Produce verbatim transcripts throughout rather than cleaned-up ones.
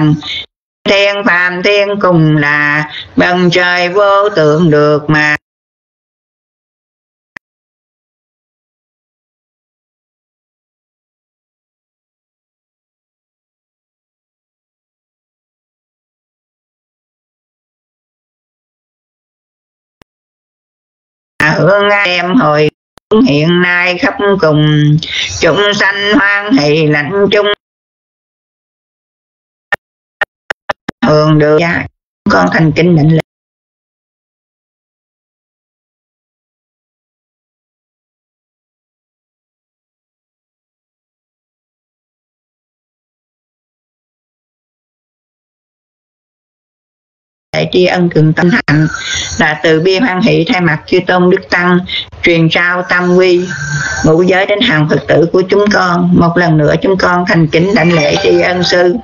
tràng. Thiên phàm thiên cùng là bần trời vô tượng được mà hương em hồi hiện nay khắp cùng chúng sanh hoan hỷ lãnh chung hưởng được. Con thành kính định lễ để tri ân cường tâm hạnh là từ bi hoan hỷ thay mặt chư tôn đức tăng truyền trao tam quy ngũ giới đến hàng Phật tử của chúng con. Một lần nữa chúng con thành kính đảnh lễ tri ân sư.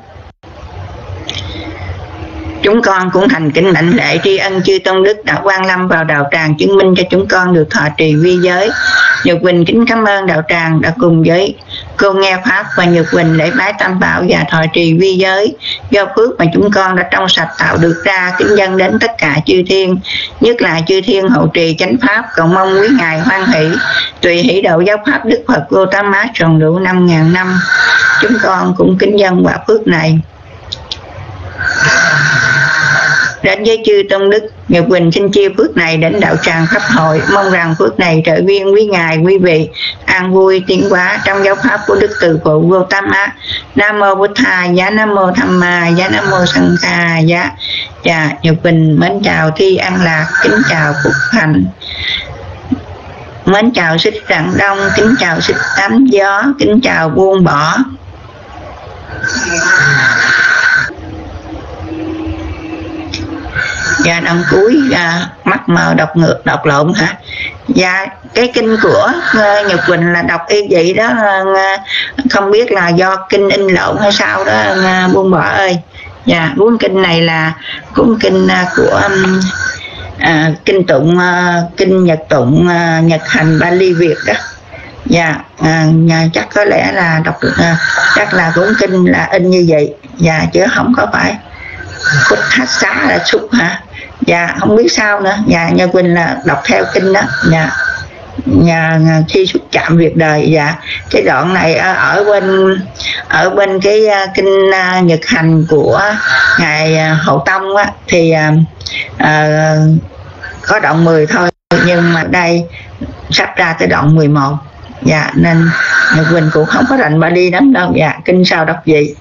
Chúng con cũng thành kính đảnh lễ tri ân chư tôn đức đã quan lâm vào đạo tràng chứng minh cho chúng con được thọ trì vi giới. Nhược Quỳnh kính cảm ơn đạo tràng đã cùng với cô nghe pháp, và Nhược Quỳnh lễ bái tam bảo và thọ trì vi giới do phước mà chúng con đã trong sạch tạo được ra, kính dâng đến tất cả chư thiên, nhất là chư thiên hậu trì chánh pháp, cầu mong quý ngài hoan hỷ tùy hỷ độ giáo pháp Đức Phật Gautama tròn đủ năm ngàn năm. Chúng con cũng kính dâng quả phước này đến với chư tôn đức. Nhật Quỳnh xin chia phước này đến đạo tràng pháp hội, mong rằng phước này trợ duyên quý ngài quý vị an vui tiến hóa trong giáo pháp của Đức Từ Phụ Gautama. Nam mô Bụt Thà giá, Nam mô Tham Ma giá, Nam mô Sanh Kha giá. Dạ, Nhật Quỳnh mến chào Thi An Lạc, kính chào Phúc Thành, mến chào Xích Rạng Đông, kính chào Xích Tám Gió, kính chào Buông Bỏ. Dạ, đoạn cuối à, mắt mờ đọc ngược đọc lộn hả? Dạ, cái kinh của uh, Nhật Quỳnh là đọc y vậy đó, uh, không biết là do kinh in lộn hay sao đó uh, Buông Bỏ ơi. Dạ, cuốn kinh này là cuốn kinh uh, của um, uh, kinh tụng uh, kinh Nhật tụng uh, Nhật hành Bali Việt đó. Dạ, uh, chắc có lẽ là đọc uh, chắc là cuốn kinh là in như vậy. Dạ, chứ không có phải Phút hát xá là xúc hả? Dạ, không biết sao nữa. Dạ, Nhật Quỳnh là đọc theo kinh đó. Dạ, nhà khi xúc chạm việc đời. Dạ, cái đoạn này ở bên ở bên cái kinh Nhật hành của ngài Hậu Tông á, thì à, có đoạn mười thôi, nhưng mà đây sắp ra tới đoạn mười một. Dạ, nên Nhật Quỳnh cũng không có rành Bali lắm đâu. Dạ, kinh sao đọc gì.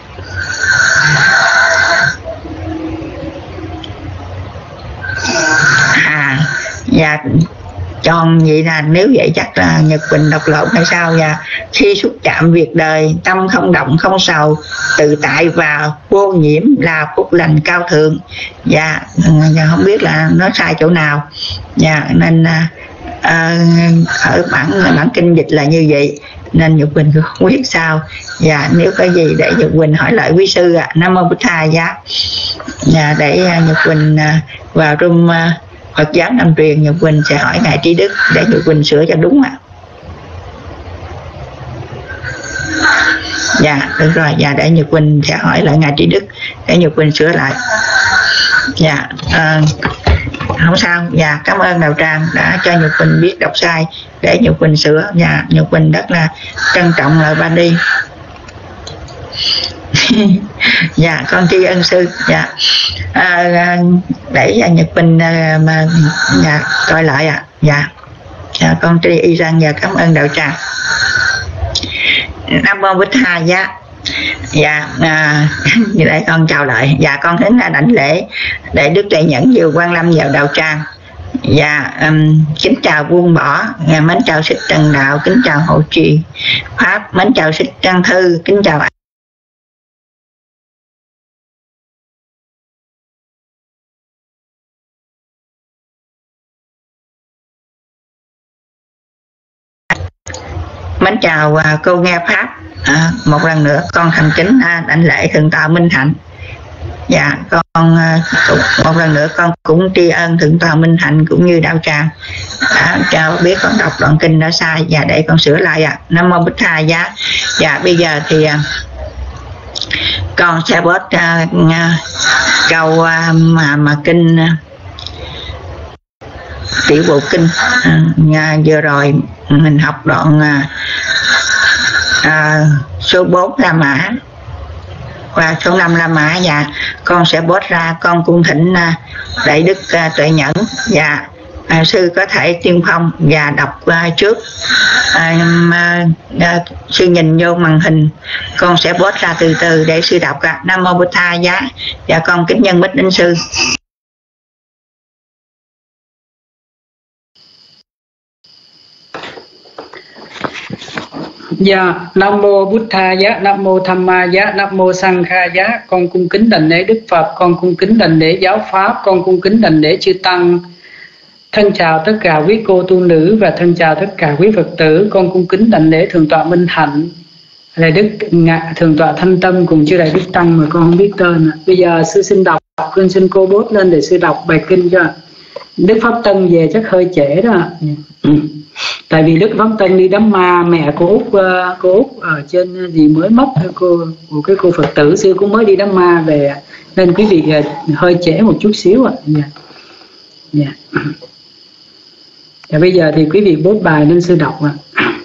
À, dạ, tròn vậy là nếu vậy chắc là Nhật Quỳnh đọc lộn hay sao. Dạ, khi xúc chạm việc đời, tâm không động không sầu, tự tại và vô nhiễm là phúc lành cao thượng. Dạ, dạ không biết là nó sai chỗ nào. Dạ, nên à, ở bản bản kinh dịch là như vậy, nên Nhật Quỳnh không biết sao. Dạ, nếu có gì để Nhật Quỳnh hỏi lại quý sư ạ. À. Nam mô Bụt Thà giá. Dạ, để Nhật Quỳnh vào room Phật giáo Nam truyền, Nhật Quỳnh sẽ hỏi ngài Trí Đức để Nhật Quỳnh sửa cho đúng ạ. À. Dạ, được rồi. Dạ, để Nhật Quỳnh sẽ hỏi lại ngài Trí Đức để Nhật Quỳnh sửa lại. Dạ, à, không sao. Dạ, cảm ơn đạo tràng đã cho Nhật Quỳnh biết đọc sai để Nhật Quỳnh sửa. Dạ, Nhật Quỳnh rất là trân trọng lời Bali. Dạ, con tri ân sư. Dạ, à, để Nhật Quỳnh à, mà dạ, coi lại ạ. À. Dạ, dạ, con tri y rằng và cảm ơn đạo tràng. Nam mô Bụt Thà giá. Dạ, à, để con chào lại. Dạ, con đến là đảnh lễ để Đức Tuệ Nhẫn vừa quan lâm vào đạo tràng. Dạ, um, kính chào Buông Bỏ, mến chào Xích Trần Đạo, kính chào Hộ Trì Pháp, mến chào Xích Trăng Thư, kính chào mến chào uh, cô nghe pháp. À, một lần nữa con thành kính uh, đảnh lễ Thượng tọa Minh Hạnh. Dạ, con uh, một lần nữa con cũng tri ân Thượng tọa Minh Hạnh cũng như đạo tràng đã cho biết con đọc đoạn kinh đã sai. Và để con sửa lại ạ. À. Nam mô Bụt Thà giá. Dạ, bây giờ thì uh, con sẽ bớt uh, uh, câu uh, mà mà kinh uh, tiểu bộ kinh uh, vừa rồi mình học đoạn uh, uh, số bốn La Mã và số năm La Mã. Và con sẽ bớt ra, con cung thỉnh uh, đại đức uh, Tuệ Nhẫn và uh, sư có thể tiên phong và đọc uh, trước. À, mà, à, sư nhìn vô màn hình, con sẽ post ra từ từ để sư đọc ạ. Nam mô Bụt Tha Giá. Và con kính nhân bích đến sư. Dạ, Nam mô Bụt Tha Giá, Nam mô Tham Ma Giá, Nam mô Sang Kha Giá. Con cung kính đảnh lễ Đức Phật, con cung kính đảnh lễ giáo pháp, con cung kính đảnh lễ chư tăng. Thân chào tất cả quý cô tu nữ và thân chào tất cả quý Phật tử. Con cung kính đảnh lễ Thượng tọa Minh Hạnh, Đại đức Ngạ, Thượng tọa Thanh Tâm cùng chư Đại đức tăng mà con không biết tên. Bây giờ sư xin đọc, con xin cô bốt lên để sư đọc bài kinh cho. Đức Pháp Tân về chắc hơi trễ đó. Ừ. Tại vì Đức Pháp Tân đi đám ma, mẹ cô Út, cô Út ở trên gì mới mất, cô của cái cô Phật tử xưa cũng mới đi đám ma về, nên quý vị hơi trễ một chút xíu ạ. Dạ. Dạ. Và bây giờ thì quý vị bốt bài lên sư đọc ạ.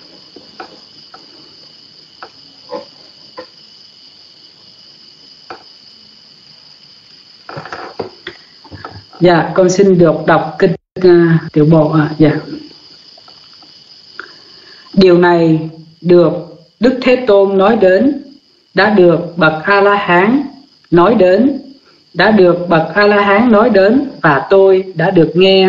Dạ, con xin được đọc kinh uh, tiểu bộ ạ. Dạ. Điều này được Đức Thế Tôn nói đến, đã được bậc A-la-hán nói đến, đã được bậc A-la-hán nói đến và tôi đã được nghe.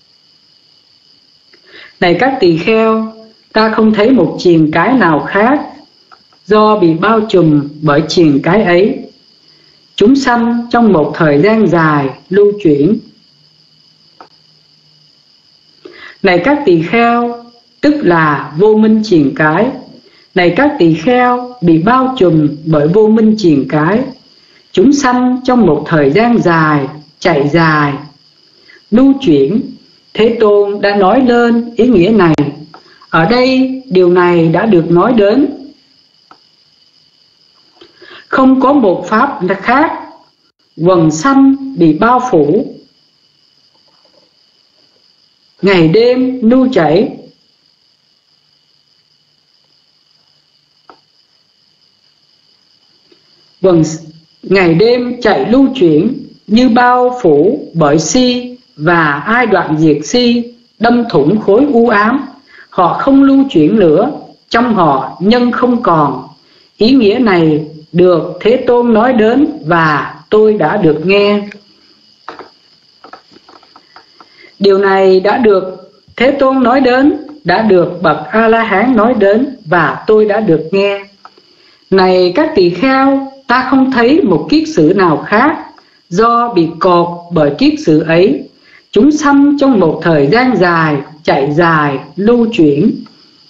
Này các tỳ kheo, ta không thấy một triền cái nào khác do bị bao trùm bởi triền cái ấy. Chúng sanh trong một thời gian dài lưu chuyển. Này các tỳ kheo, tức là vô minh triền cái. Này các tỳ kheo bị bao trùm bởi vô minh triền cái. Chúng sanh trong một thời gian dài, chạy dài, lưu chuyển. Thế Tôn đã nói lên ý nghĩa này. Ở đây điều này đã được nói đến. Không có một pháp khác, quần sanh bị bao phủ, ngày đêm lưu chảy. Quần ngày đêm chạy lưu chuyển như bao phủ bởi si, và ai đoạn diệt si, đâm thủng khối u ám. Họ không lưu chuyển nữa, trong họ nhân không còn. Ý nghĩa này được Thế Tôn nói đến và tôi đã được nghe. Điều này đã được Thế Tôn nói đến, đã được bậc A-la-hán nói đến và tôi đã được nghe. Này các tỳ kheo, ta không thấy một kiết sử nào khác do bị cột bởi kiết sử ấy. Chúng sanh trong một thời gian dài, chạy dài, lưu chuyển.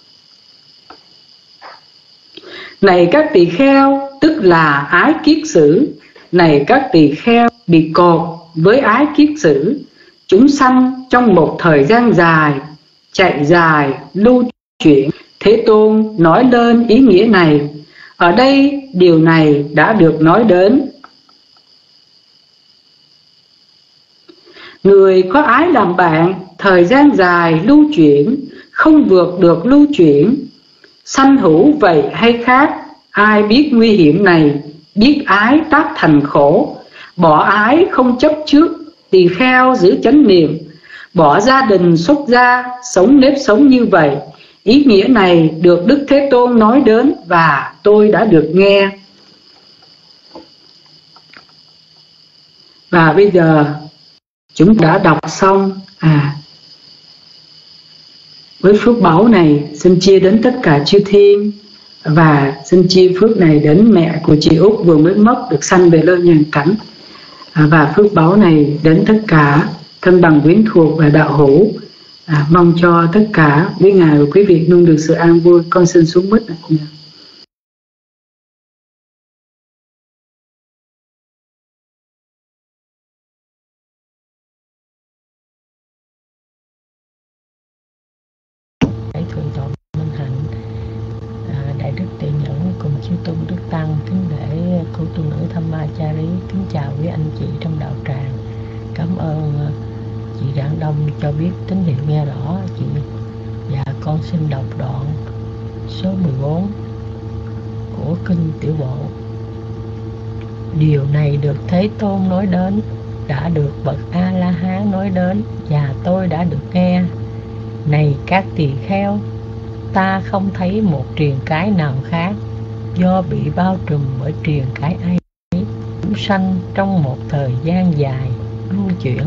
Này các tỳ kheo, tức là ái kiết sử. Này các tỳ kheo bị cột với ái kiết sử. Chúng sanh trong một thời gian dài, chạy dài, lưu chuyển. Thế Tôn nói lên ý nghĩa này. Ở đây điều này đã được nói đến. Người có ái làm bạn, thời gian dài lưu chuyển, không vượt được lưu chuyển. Sanh hữu vậy hay khác, ai biết nguy hiểm này, biết ái tác thành khổ. Bỏ ái không chấp trước, tỳ kheo giữ chánh niệm. Bỏ gia đình xuất gia, sống nếp sống như vậy. Ý nghĩa này được Đức Thế Tôn nói đến và tôi đã được nghe. Và bây giờ chúng đã đọc xong. À, với phước báu này xin chia đến tất cả chư thiên, và xin chia phước này đến mẹ của chị Út vừa mới mất, được sanh về lên nhàn cảnh. À, và phước báu này đến tất cả thân bằng quyến thuộc và đạo hữu. À, mong cho tất cả quý ngài và quý vị luôn được sự an vui. Con xin xuống mic. Thượng tọa Minh Hạnh, à, Đại đức Tuệ Nhẫn cùng chư tôn đức tăng, kính lễ cô tu nữ chào quý anh chị trong đạo tràng. Cảm ơn chị Rạng Đông cho biết tín hiệu nghe rõ chị. Và con xin đọc đoạn số mười bốn của kinh Tiểu Bộ. Điều này được Thế Tôn nói đến, đã được bậc A La Hán nói đến, và tôi đã được nghe. Này các tỳ kheo, ta không thấy một triền cái nào khác, do bị bao trùm bởi triền cái ấy. Chúng sanh trong một thời gian dài lưu chuyển.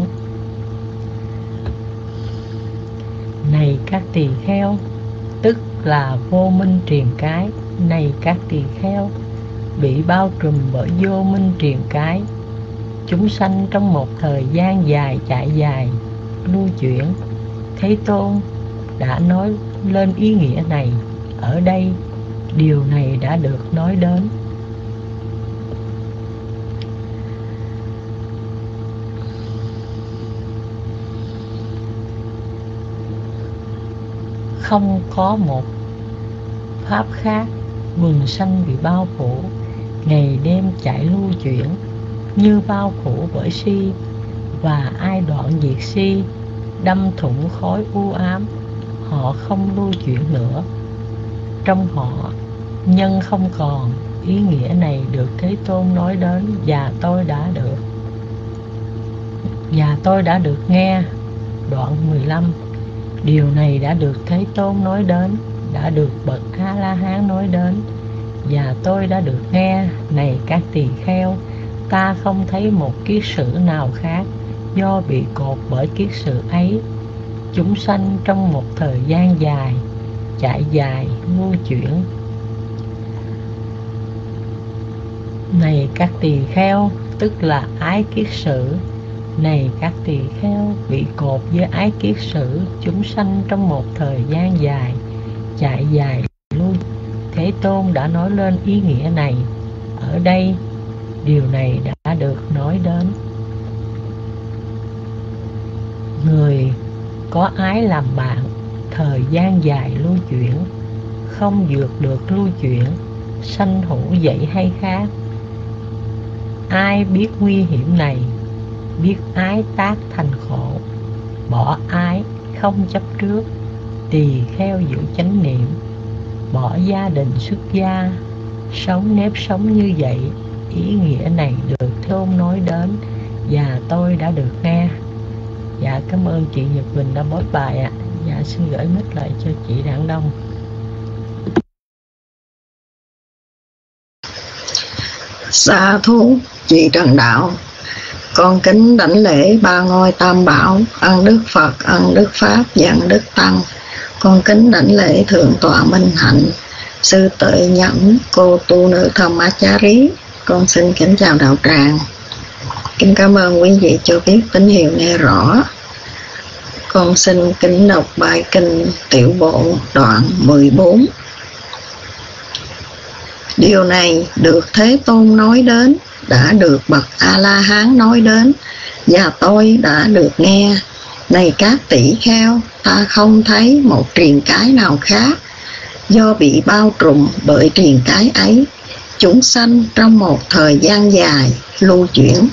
Này các tỳ kheo, tức là vô minh triền cái. Này các tỳ kheo, bị bao trùm bởi vô minh triền cái. Chúng sanh trong một thời gian dài chạy dài lưu chuyển. Thế Tôn đã nói lên ý nghĩa này. Ở đây điều này đã được nói đến. Không có một pháp khác, quần sanh bị bao phủ, ngày đêm chạy lưu chuyển, như bao phủ bởi si, và ai đoạn diệt si, đâm thủng khối u ám, họ không lưu chuyển nữa. Trong họ, nhân không còn. Ý nghĩa này được Thế Tôn nói đến, và tôi đã được và tôi đã được nghe. Đoạn mười lăm. Điều này đã được Thế Tôn nói đến, đã được bậc A La Hán nói đến, và tôi đã được nghe. Này các tỳ kheo, ta không thấy một kiết sử nào khác, do bị cột bởi kiết sử ấy. Chúng sanh trong một thời gian dài chạy dài lưu chuyển. Này các tỳ kheo, tức là ái kiết sử. Này các tỳ kheo, bị cột với ái kiết sử, chúng sanh trong một thời gian dài chạy dài lưu. Thế Tôn đã nói lên ý nghĩa này. Ở đây điều này đã được nói đến. Người có ái làm bạn, thời gian dài lưu chuyển, không vượt được lưu chuyển, sanh hữu vậy hay khác. Ai biết nguy hiểm này, biết ái tác thành khổ, bỏ ái không chấp trước, tỳ kheo giữ chánh niệm, bỏ gia đình xuất gia, sống nếp sống như vậy. Ý nghĩa này được Thế Tôn nói đến, và tôi đã được nghe. Dạ, cảm ơn chị Nhật Bình đã post bài ạ. Dạ, xin gửi mic lại cho chị Rạng Đông. Sa thú chị Trần Đạo, con kính đảnh lễ ba ngôi Tam Bảo, ân Đức Phật, ân Đức Pháp và ân Đức Tăng. Con kính đảnh lễ Thượng tọa Minh Hạnh, sư Tuệ Nhẫn, cô tu nữ Thamachari. Con xin kính chào đạo tràng. Kính cảm ơn quý vị cho biết tín hiệu nghe rõ. Con xin kính đọc bài kinh Tiểu Bộ đoạn mười bốn. Điều này được Thế Tôn nói đến, đã được bậc A La Hán nói đến, và tôi đã được nghe. Này các tỷ kheo, ta không thấy một triền cái nào khác, do bị bao trùm bởi triền cái ấy. Chúng sanh trong một thời gian dài lưu chuyển.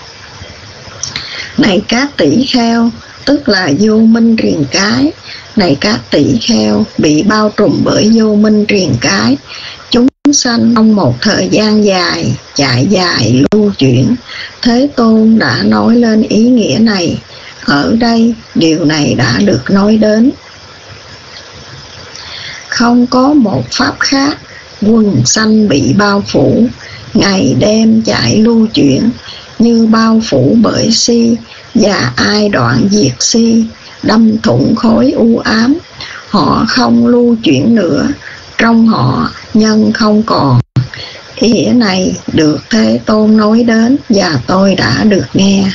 Này các tỷ kheo, tức là vô minh triền cái. Này các tỷ kheo, bị bao trùm bởi vô minh triền cái. Chúng sanh trong một thời gian dài chạy dài lưu chuyển. Thế Tôn đã nói lên ý nghĩa này. Ở đây điều này đã được nói đến. Không có một pháp khác, quần sanh bị bao phủ, ngày đêm chạy lưu chuyển, như bao phủ bởi si, và ai đoạn diệt si, đâm thủng khối u ám, họ không lưu chuyển nữa. Trong họ nhân không còn. Ý nghĩa này được Thế Tôn nói đến, và tôi đã được nghe.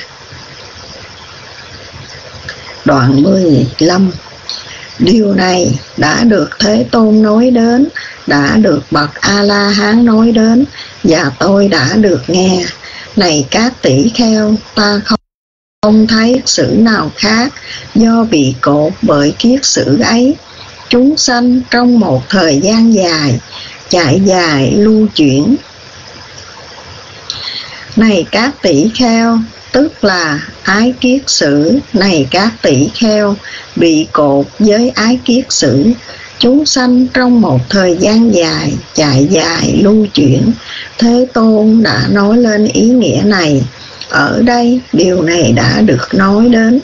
Đoạn mười lăm. Điều này đã được Thế Tôn nói đến, đã được bậc A La Hán nói đến, và tôi đã được nghe. Này các tỷ kheo, ta không không thấy sử nào khác, do bị cột bởi kiết sử ấy. Chúng sanh trong một thời gian dài chạy dài lưu chuyển. Này các tỷ kheo, tức là ái kiết sử. Này các tỷ kheo, bị cột với ái kiết sử. Chúng sanh trong một thời gian dài, chạy dài lưu chuyển. Thế Tôn đã nói lên ý nghĩa này. Ở đây điều này đã được nói đến.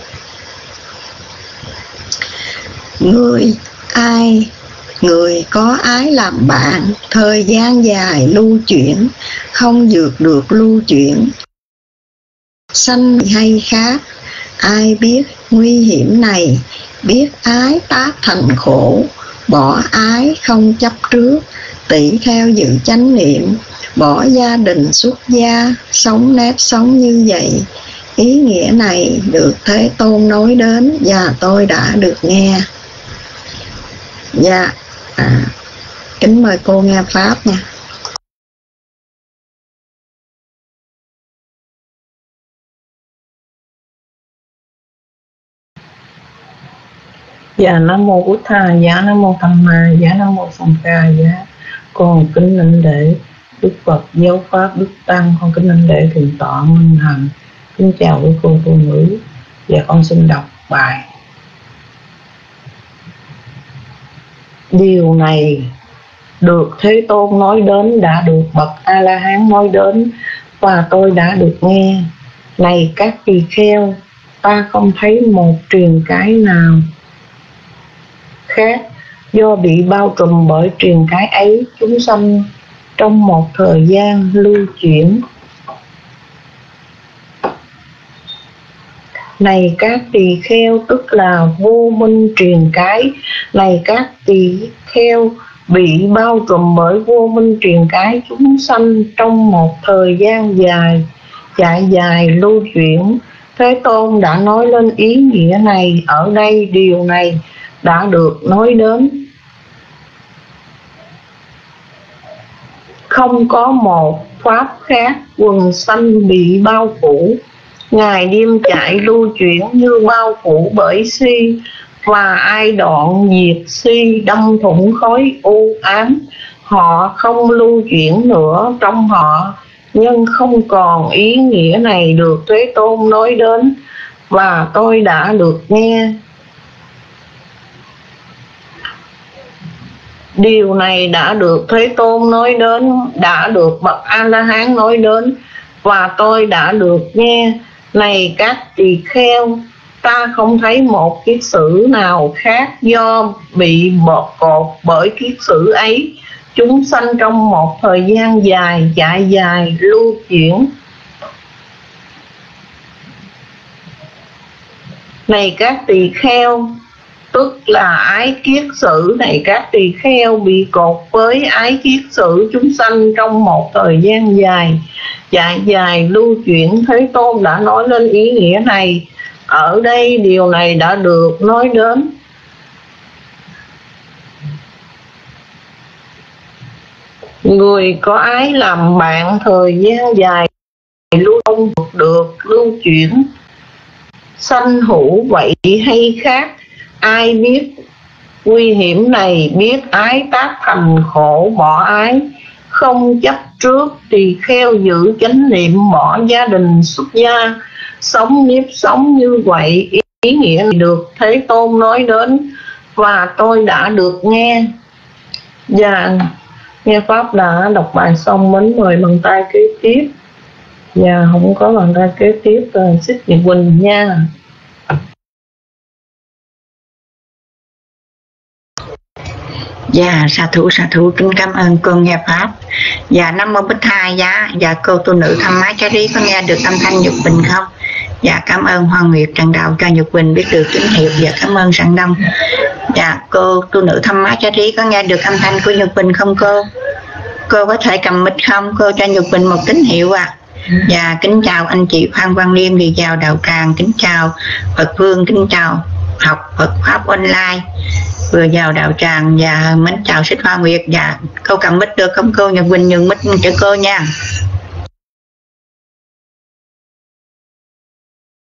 Người ai Người có ái làm bạn, thời gian dài lưu chuyển, không vượt được lưu chuyển, sanh hay khác. Ai biết nguy hiểm này, biết ái tác thành khổ, bỏ ái không chấp trước, tỷ kheo giữ chánh niệm, bỏ gia đình xuất gia, sống nếp sống như vậy. Ý nghĩa này được Thế Tôn nói đến và tôi đã được nghe. Dạ, à, kính mời cô nghe Pháp nha. Dạ Nam Mô Bụt Thà, dạ Nam Mô Tham Ma, dạ Nam Mô Sanh Ca, dạ con kính lãnh lễ Đức Phật, Giáo Pháp, Đức Tăng, con kính lãnh lễ Thượng tọa Minh Hằng. Kính chào quý cô tu nữ. Và con xin đọc bài. Điều này được Thế Tôn nói đến, đã được bậc A-la-hán nói đến, và tôi đã được nghe. Này các tỳ kheo, ta không thấy một truyền cái nào khác, do bị bao trùm bởi truyền cái ấy, chúng sanh trong một thời gian lưu chuyển. Này các tỳ kheo, tức là vô minh truyền cái. Này các tỳ kheo, bị bao trùm bởi vô minh truyền cái, chúng sanh trong một thời gian dài, chạy dài lưu chuyển. Thế Tôn đã nói lên ý nghĩa này. Ở đây điều này đã được nói đến. Không có một pháp khác, quần sanh bị bao phủ, ngày đêm chạy lưu chuyển như bao phủ bởi si, và ai đoạn diệt si, đâm thủng khối u ám, họ không lưu chuyển nữa trong họ, nhưng không còn ý nghĩa này được Thế Tôn nói đến, và tôi đã được nghe. Điều này đã được Thế Tôn nói đến, đã được bậc A-la-hán nói đến, và tôi đã được nghe. Này các tỳ kheo, ta không thấy một kiết sử nào khác, do bị bọt cột bởi kiết sử ấy, chúng sanh trong một thời gian dài, chạy dài lưu chuyển. Này các tỳ kheo, tức là ái kiết sử. Này các tỳ kheo, bị cột với ái kiết sử, chúng sanh trong một thời gian dài, chạy dài lưu chuyển. Thế Tôn đã nói lên ý nghĩa này. Ở đây điều này đã được nói đến. Người có ái làm bạn, thời gian dài lưu không được lưu chuyển, sanh hữu vậy hay khác. Ai biết nguy hiểm này, biết ái tác thành khổ, bỏ ái không chấp trước, tỳ kheo giữ chánh niệm, bỏ gia đình xuất gia, sống nếp sống như vậy. Ý nghĩa được Thế Tôn nói đến, và tôi đã được nghe. Và nghe Pháp đã đọc bài xong, mến mời bằng tay kế tiếp. Và không có bằng tay kế tiếp, Xích Nhật Quỳnh nha. Dạ, sa thủ sa thủ kính cảm ơn cô nghe Pháp. Dạ, Nam Mô Bích Thai. Dạ, dạ cô tu nữ Tham Má Chá Rí có nghe được âm thanh Nhật Bình không? Dạ, cảm ơn Hoa Nguyệt Trần Đạo cho Nhật Bình biết được tín hiệu. Dạ, cảm ơn Sẵn Đông. Dạ, cô tu nữ Tham Má Chá Rí có nghe được âm thanh của Nhật Bình không cô? Cô có thể cầm mic không? Cô cho Nhật Bình một tín hiệu ạ. À. Dạ, kính chào anh chị Phan Văn Liêm, đi chào Đạo Tràng, kính chào Phật Vương, kính chào học Phật Pháp online vừa vào Đạo Tràng. Và mến chào Xích Hoa Nguyệt. Dạ, cô cầm mic được không cô? Nhật Quỳnh nhường mic cho cô nha.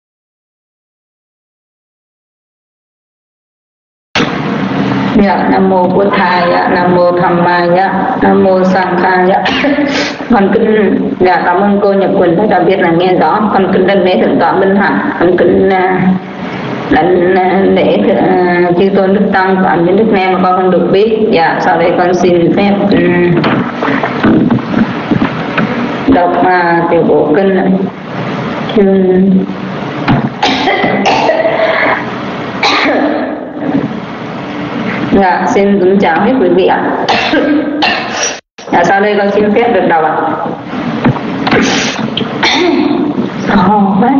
Dạ, Nam mô Bụt Thaya, nam mô Tham Maya, nam mô Sang Khaya. Con kính dạ, cảm ơn cô Nhật Quỳnh đã cho biết là nghe rõ. Con kính đảnh lễ thượng tọa Minh Hạnh, con kính đảnh lễ chư tôn đức tăng và những đức nghe mà con không được biết. Dạ, sau đây con xin phép đọc uh, tiểu bộ kinh chương dạ, xin kính chào hết quý vị ạ. Dạ, sau đây con xin phép được đọc ạ. Oh, what?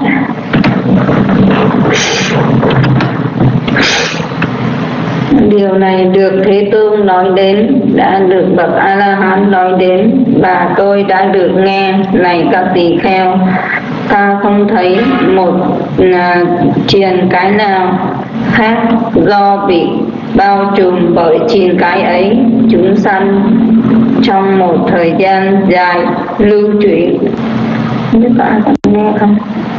Điều này được Thế Tôn nói đến, đã được bậc A La Hán nói đến, và tôi đã được nghe. Này các tỳ kheo, ta không thấy một uh, triền cái nào khác do bị bao trùm bởi triền cái ấy. Chúng sanh trong một thời gian dài lưu chuyển. Không biết có ai có nghe không?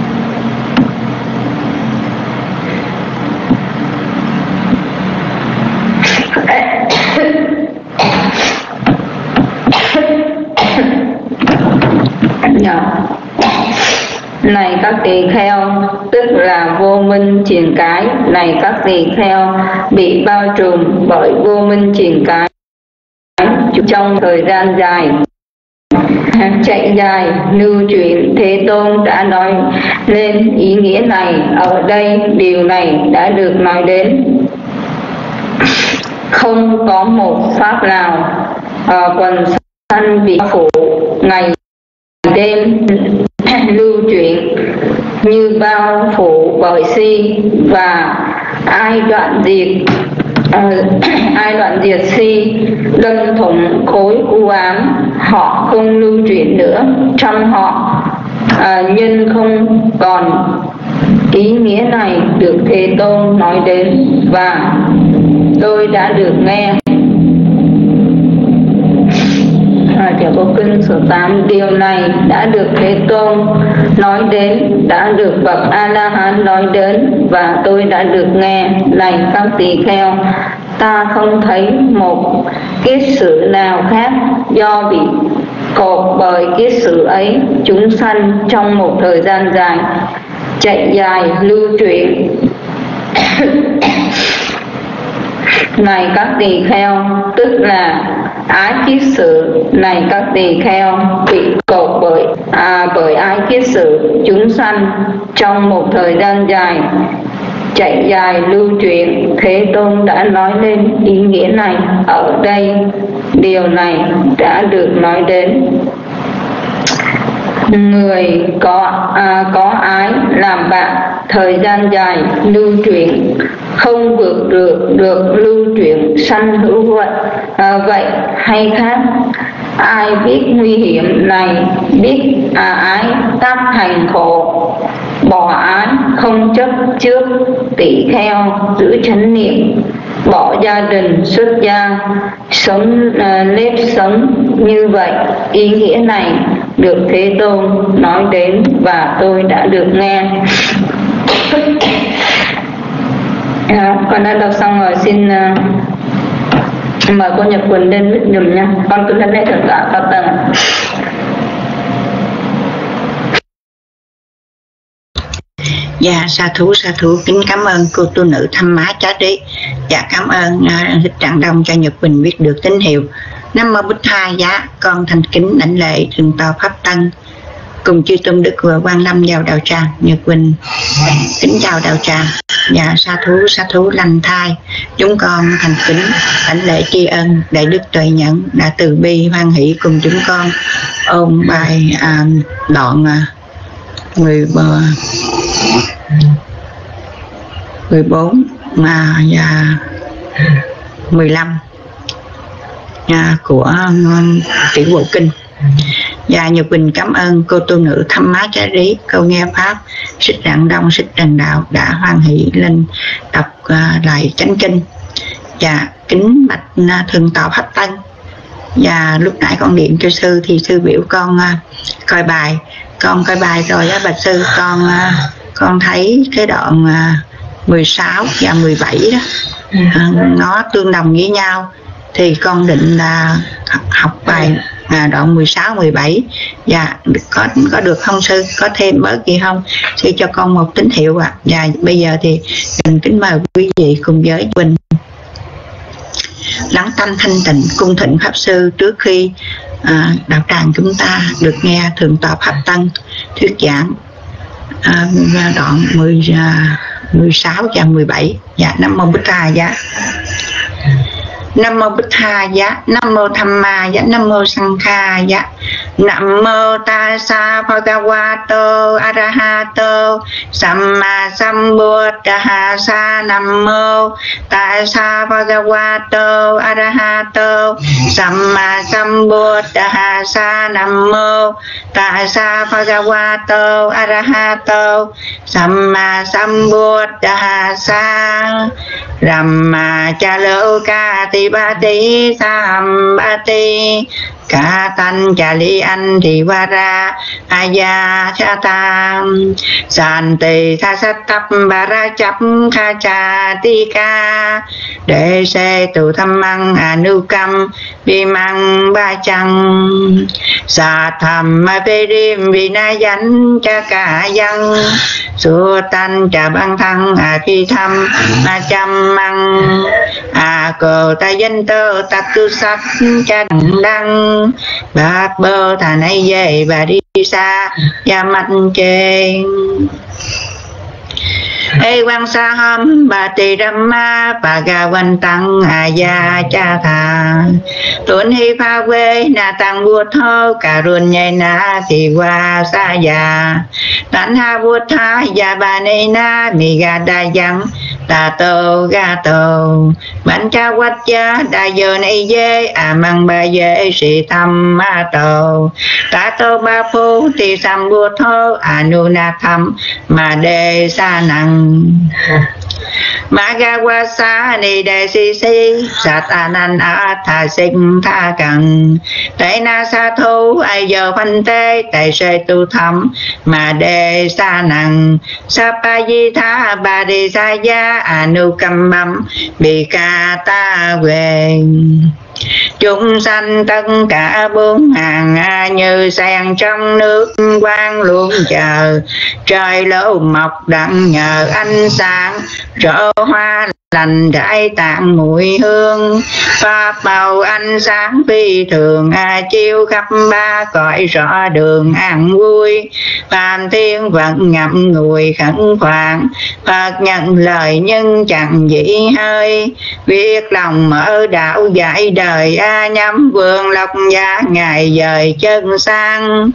Này các tỳ kheo, tức là vô minh triền cái. Này các tỳ kheo, bị bao trùm bởi vô minh triền cái trong thời gian dài, chạy dài lưu chuyển. Thế Tôn đã nói lên ý nghĩa này. Ở đây điều này đã được nói đến. Không có một pháp nào uh, quần sanh bị phủ ngày đêm lưu chuyển như bao phủ bởi si, và ai đoạn diệt uh, ai đoạn diệt si, đâm thủng khối u ám, họ không lưu chuyển nữa. Trong họ uh, nhân không còn. Ý nghĩa này được Thế Tôn nói đến, và tôi đã được nghe. À, tiểu bộ kinh số tám. Điều này đã được Thế Tôn nói đến, đã được bậc A La Hán nói đến, và tôi đã được nghe. Này các tỳ kheo, ta không thấy một kiết sử nào khác do bị cột bởi kiết sử ấy. Chúng sanh trong một thời gian dài, chạy dài lưu chuyển. Này các tỳ kheo, tức là ái kiết sử. Này các tỳ kheo, bị cột bởi à, bởi ái kiết sử. Chúng sanh trong một thời gian dài, chạy dài lưu chuyển. Thế Tôn đã nói lên ý nghĩa này. Ở đây điều này đã được nói đến. Người có à, có ái làm bạn thời gian dài lưu chuyển, không vượt được được lưu chuyển sanh hữu vật. À, vậy hay khác? Ai biết nguy hiểm này, biết à, ái tác thành khổ, bỏ ái không chấp trước. Tỷ kheo giữ chánh niệm, bỏ gia đình xuất gia, sống à, nếp sống như vậy. Ý nghĩa này được Thế Tôn nói đến, và tôi đã được nghe. À, con đã đọc xong rồi, xin uh, mời cô Nhật Quỳnh lên viết dùm nha. Con cứ lên lễ thượng tọa cao tầng. Dạ, sa thú sa thú kính cảm ơn cô tu nữ Tham Má Chá Trí. Dạ, cảm ơn uh, Thích Trạng Đông cho Nhật Quỳnh viết được tín hiệu. Nam mô Bụt Thaya, con thành kính đảnh lễ thượng tọa Pháp Tân cùng chư tôn đức vừa quan lâm vào đạo tràng. Nhật Quỳnh kính chào đạo tràng. Dạ, sa thú sa thú lành thai, chúng con thành kính đảnh lễ tri ân đại đức tuệ nhẫn đã từ bi hoan hỷ cùng chúng con ôn bài à, đoạn à, mười bốn mà và mười lăm à, của um, tiểu bộ kinh. Và Nhật Quỳnh cảm ơn cô tu nữ Tham Má Chá Trí, câu nghe pháp Xích Rạng Đông Xích Trần Đạo đã hoan hỷ lên đọc uh, lại chánh kinh. Và kính bạch uh, thượng tọa Pháp Tân. Và lúc nãy con điện cho sư thì sư biểu con uh, coi bài, con coi bài rồi á bạch sư, con uh, con thấy cái đoạn uh, mười sáu và mười bảy đó à, nó tương đồng với nhau, thì con định là học bài à, đoạn mười sáu, mười bảy. Dạ, có có được không sư? Có thêm bớt gì không? Sư cho con một tín hiệu ạ. À. Dạ, bây giờ thì mình kính mời quý vị cùng với Quỳnh lắng tâm thanh tịnh cung thịnh pháp sư trước khi à, đạo tràng chúng ta được nghe thượng tọa Pháp Tân thuyết giảng à, đoạn mười, à, mười sáu và mười bảy. Dạ, Nam mô Bích Tha Giá. Nam mô Bích Tha Giá, Nam mô Tham Ma Giá, Nam mô Sang Kha Giá. Nam mô Tassa Bhagavato Arahato Samma Sambuddhassa. Nam mô Tassa Bhagavato Arahato Samma Sambuddhassa. Nam mô Tassa Bhagavato Arahato Samma Sambuddhassa. Ramma Chaloka Tibati Sambati Katan Chali Antivara Ayachatam Santi Thasatap Barachap Khachatika Đệ Se Tu Thammang Anukam Vimang Bachang Satham Perim Vinayan Chakayang Sutan Chabang Thăng Athitham Achamang Ako Tayanto Tatu Sap Chadang Đăng Bát Bơ Thà Nay Dê Bà Đi Sa Gia Mạnh Chê Ê Quang Sa Hâm Bà Tì Rama Bà Gà Quanh Tăng A Gia Cha Thà Tuấn Hi Pha Quê Na Tăng Vua Thô Cà Ruân Nhây Na Thì Qua Sa Già Tánh Ha Vua Tha Gia Bà Nê Na Mì Gà Đà Giang Tà Tô Gà Tô Bánh Cha Quách Cha Đà Dơ Nây Dê À Măng Bà Dê Sĩ Thăm Ma Tô Tà Tô Ba Phu Tì Sam Vua Thô À Nụ Na Thăm Mà Đê Sa Năng Magawasa Ni Đề Si Si Sát Anan A Tha Sinh Tha Cần Tệ Na Sa Thu Ai Giờ Phanh Tê Tệ Sê Tu Thăm Mà Đề Sa Năng Sapa Di Tha Bà Đi Sa Gia Anu Cầm Mâm Bị Ca Ta Về Chúng sanh tất cả bốn hàng như sen trong nước quang luôn chờ trời lỗ mọc đặng nhờ ánh sáng rỡ hoa lành rải tạng mùi hương pháp màu ánh sáng phi thường à, chiếu khắp ba cõi rõ đường an vui phàm thiên vận ngậm ngùi khẩn khoản Phật nhận lời nhưng chẳng dĩ hơi viết lòng mở đạo dạy đời a nhắm vườn lộc gia ngày dời chân sang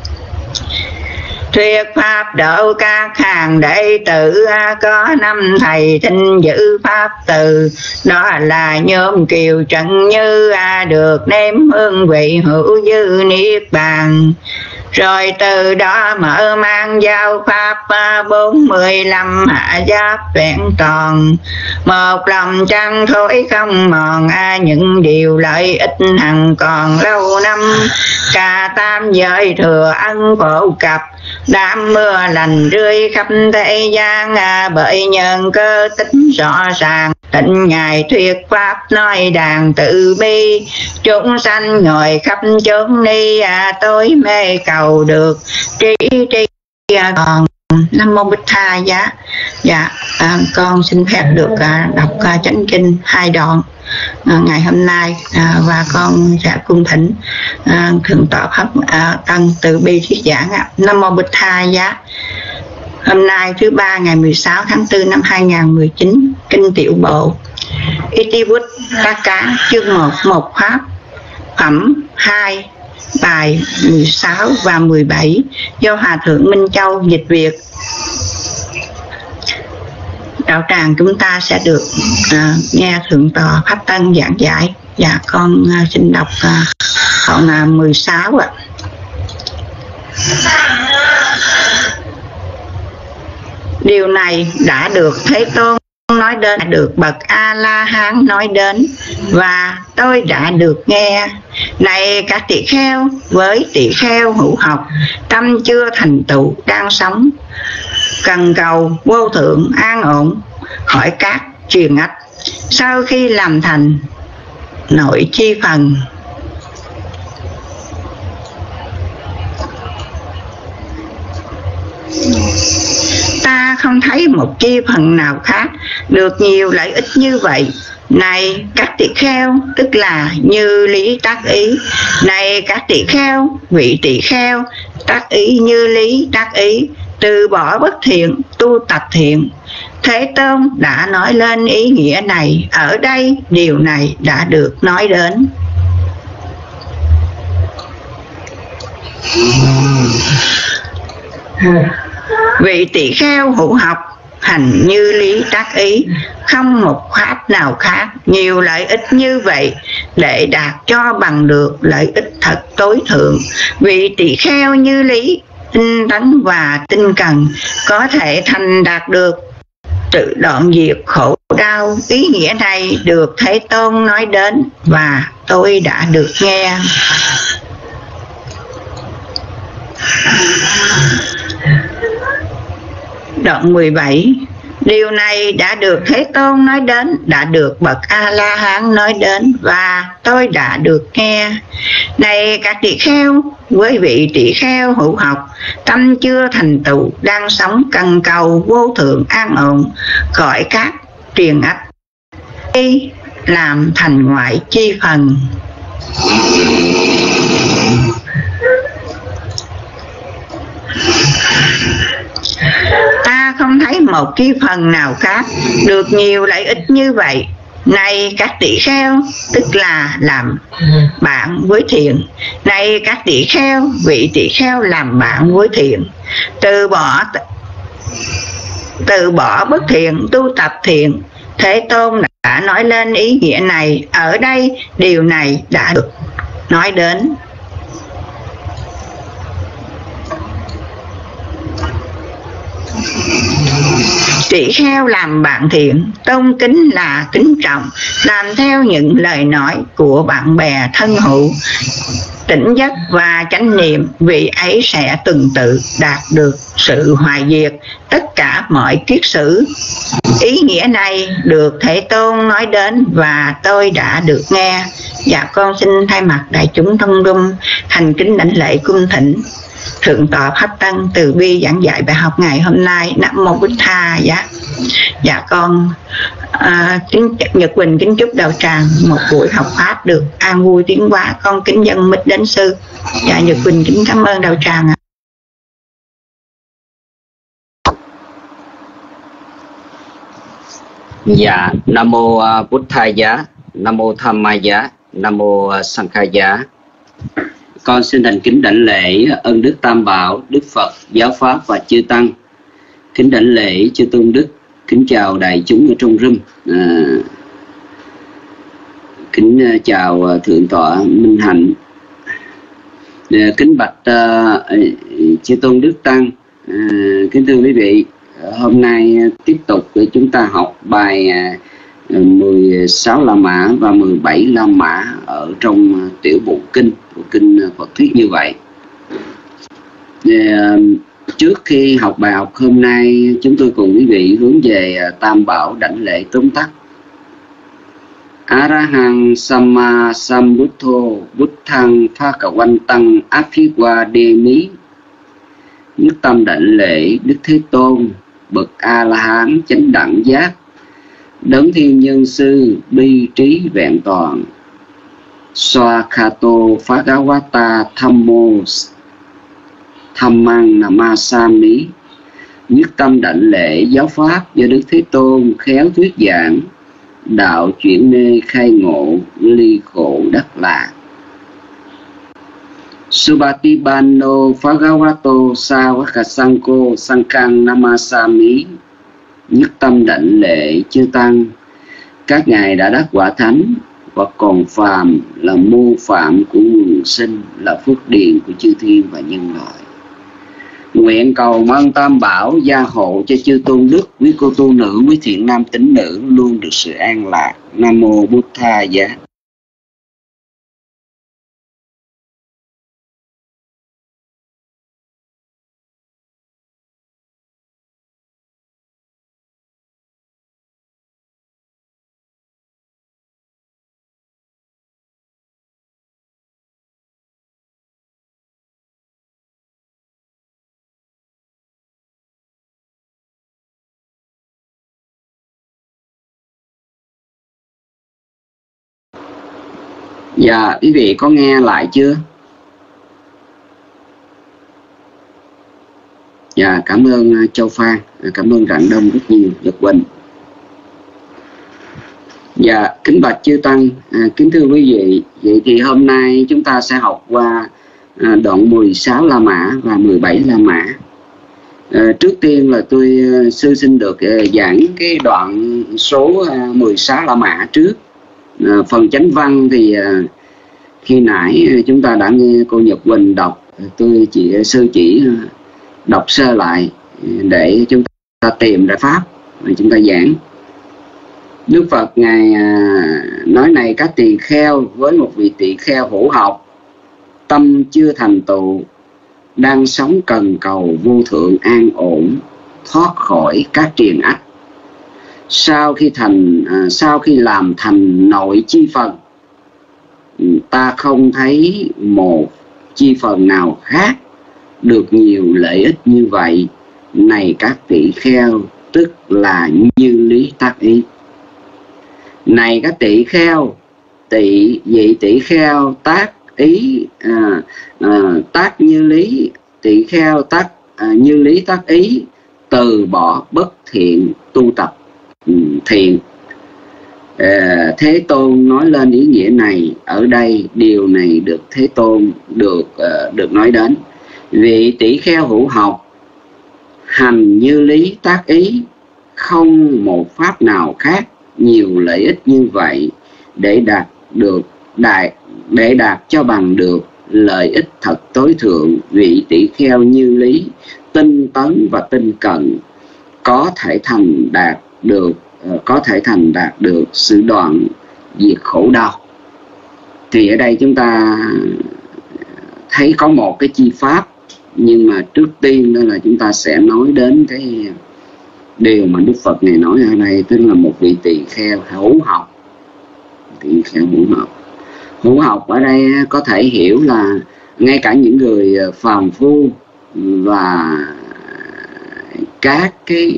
thuyết pháp độ các hàng đệ tử có năm thầy thinh giữ pháp từ đó là nhóm kiều trần như được nếm hương vị hữu dư niết bàn rồi từ đó mở mang giao pháp bốn mươi lăm hạ giáp vẹn toàn một lòng trăng thối không mòn những điều lợi ích hằng còn lâu năm cả tam giới thừa ân phổ cập đám mưa lành rơi khắp thế gian bởi nhân cơ tính rõ ràng tịnh ngài thuyết pháp nói đàn tự bi chúng sanh ngồi khắp chốn ni tối mê cầu được trí trí còn. Nam mô Bích Tha Giá. Dạ, à, con xin phép được à, đọc à, chánh kinh hai đoạn à, ngày hôm nay à, và con sẽ cung thỉnh à, thượng tọa Pháp à, Tân từ bi thuyết giảng. À. Nam mô Bích Tha Giá. Hôm nay thứ ba ngày mười sáu tháng tư năm hai nghìn không trăm mười chín, kinh tiểu bộ Itiwut Taka chương một, một pháp phẩm hai, bài mười sáu và mười bảy do Hòa thượng Minh Châu dịch Việt. Đạo tràng chúng ta sẽ được à, nghe thượng tọa Pháp Tân giảng giải. Dạ, con à, xin đọc à, đoạn à, mười sáu ạ. Điều này đã được Thế Tôn nói đến, đã được bậc A La Hán nói đến và tôi đã được nghe. Này các tỳ kheo, với tỳ kheo hữu học, tâm chưa thành tựu đang sống, cần cầu vô thượng an ổn khỏi các truyền ách, Sau khi làm thành nội chi phần, ta không thấy một chi phần nào khác được nhiều lợi ích như vậy. Này các tỳ kheo, tức là như lý tác ý. Này các tỳ kheo, vị tỳ kheo, tác ý như lý tác ý, từ bỏ bất thiện, tu tập thiện. Thế Tôn đã nói lên ý nghĩa này. Ở đây điều này đã được nói đến. Vị tỳ kheo hữu học, hành như lý tác ý, không một pháp nào khác nhiều lợi ích như vậy để đạt cho bằng được lợi ích thật tối thượng. Vị tỳ kheo như lý, tinh tấn và tinh cần có thể thành đạt được tự đoạn diệt khổ đau. Ý nghĩa này được Thế Tôn nói đến và tôi đã được nghe. Đoạn mười bảy. Điều này đã được Thế Tôn nói đến, đã được bậc A-la-hán nói đến và tôi đã được nghe. Này các tỳ kheo, với vị tỳ kheo hữu học, tâm chưa thành tựu, đang sống cần cầu vô thượng an ổn, khỏi các triền ách đi làm thành ngoại chi phần. Ta không thấy một chi phần nào khác được nhiều lợi ích như vậy. Này các tỳ kheo, tức là làm bạn với thiện. Này các tỳ kheo, vị tỳ kheo làm bạn với thiện, từ bỏ từ bỏ bất thiện, tu tập thiện. Thế Tôn đã nói lên ý nghĩa này. Ở đây điều này đã được nói đến. Tỳ kheo làm bạn thiện, tôn kính là kính trọng, làm theo những lời nói của bạn bè thân hữu, tỉnh giấc và chánh niệm, vị ấy sẽ tuần tự đạt được sự hoại diệt tất cả mọi kiết sử. Ý nghĩa này được Thế Tôn nói đến và tôi đã được nghe. Dạ con xin thay mặt đại chúng thông đung thành kính đảnh lễ cung thỉnh Thượng tọa Pháp Tăng từ bi giảng dạy bài học ngày hôm nay. Nam mô Bụt Tha. Dạ, dạ con à, kính Nhật Quỳnh kính chúc đạo tràng một buổi học pháp được an vui tiến hóa. Con kính dân mít đến sư. Dạ Nhật Quỳnh kính cảm ơn đạo tràng ạ. Dạ, Nam mô Bụt Tha Giá, Nam mô Tham Ma Giá, Nam mô Sangha Giá. Con xin thành kính đảnh lễ ân đức Tam Bảo, Đức Phật, Giáo Pháp và chư Tăng. Kính đảnh lễ chư Tôn Đức, kính chào đại chúng ở trong room. À, kính chào Thượng tọa Minh Hạnh. À, kính bạch uh, chư Tôn Đức Tăng. À, kính thưa quý vị, hôm nay tiếp tục để chúng ta học bài uh, mười sáu La Mã và mười bảy La Mã ở trong tiểu bộ kinh của kinh Phật thuyết như vậy. Để, uh, trước khi học bài học hôm nay, chúng tôi cùng quý vị hướng về uh, Tam Bảo đảnh lễ tóm tắt. Arahang Samma Sambuddho Buddhang Phakawantang Abhiwademi. Nhất tâm đảnh lễ Đức Thế Tôn, bậc A La Hán chánh đẳng giác, đấng thiên nhân sư bi trí vẹn toàn. Swakato Phagawata Thammo Dhammang Namasami. Nhất tâm đảnh lễ giáo pháp do Đức Thế Tôn khéo thuyết giảng, đạo chuyển mê khai ngộ, ly khổ đắc lạc. Subatibano Phagawato Sawakasanko Sankang Namasami. Nhất tâm đảnh lễ chư Tăng, các ngài đã đắc quả thánh và còn phàm là mô phạm của nguồn sinh, là phước điền của chư thiên và nhân loại. Nguyện cầu mong Tam Bảo gia hộ cho chư tôn đức, quý cô tu nữ, quý thiện nam tín nữ luôn được sự an lạc. Nam mô Bụt Tha Giá. Dạ, quý vị có nghe lại chưa? Dạ, cảm ơn Châu Phan, cảm ơn Rạng Đông rất nhiều, Nhật Quỳnh. Dạ, kính bạch chư Tăng, à, kính thưa quý vị, vậy thì hôm nay chúng ta sẽ học qua à, đoạn mười sáu La Mã và mười bảy La Mã. À, trước tiên là tôi uh, sư xin được uh, giảng cái đoạn số uh, mười sáu La Mã trước. À, phần chánh văn thì uh, khi nãy uh, chúng ta đã nghe cô Nhật Quỳnh đọc, tôi chỉ uh, sư chỉ uh, đọc sơ lại để chúng ta tìm ra pháp và chúng ta giảng. Đức Phật ngài uh, nói này các tỳ kheo, với một vị tỳ kheo hữu học, tâm chưa thành tựu, đang sống cần cầu vô thượng an ổn, thoát khỏi các triền ách. Sau khi thành à, sau khi làm thành nội chi phần, ta không thấy một chi phần nào khác được nhiều lợi ích như vậy. Này các tỷ kheo, tức là như lý tác ý. Này các tỷ kheo, tỷ vị tỷ kheo tác ý à, à, tác như lý, tỷ kheo tác à, như lý tác ý, từ bỏ bất thiện, tu tập um, thiện. à, Thế Tôn nói lên ý nghĩa này. Ở đây điều này được Thế Tôn được uh, được nói đến. Vị tỷ kheo hữu học hành như lý tác ý, không một pháp nào khác nhiều lợi ích như vậy để đạt được đại để đạt cho bằng được lợi ích thật tối thượng. Vị tỷ kheo như lý tinh tấn và tinh cận có thể thành đạt được có thể thành đạt được sự đoạn diệt khổ đau. Thì ở đây chúng ta thấy có một cái chi pháp, nhưng mà trước tiên đó là chúng ta sẽ nói đến cái điều mà Đức Phật này nói ở đây, tức là một vị tỳ kheo hữu học. Tỳ kheo hữu học Hữu học ở đây có thể hiểu là ngay cả những người phàm phu và các cái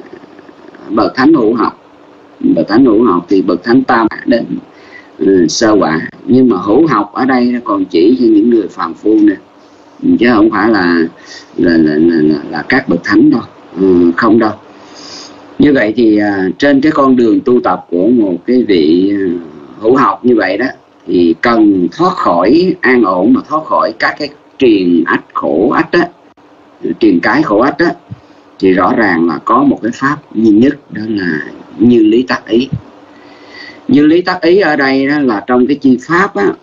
bậc thánh hữu học. Bậc thánh hữu học thì bậc thánh tam đến uh, sơ quả, nhưng mà hữu học ở đây còn chỉ cho những người phàm phu nè, chứ không phải là là là, là, là, là các bậc thánh đâu, ừ, không đâu. Như vậy thì uh, trên cái con đường tu tập của một cái vị uh, hữu học như vậy đó, thì cần thoát khỏi an ổn mà thoát khỏi các cái triền ách khổ ách đó, triền cái khổ ách đó, thì rõ ràng là có một cái pháp duy nhất, đó là như lý tác ý. Như lý tác ý ở đây đó là trong cái chi pháp á,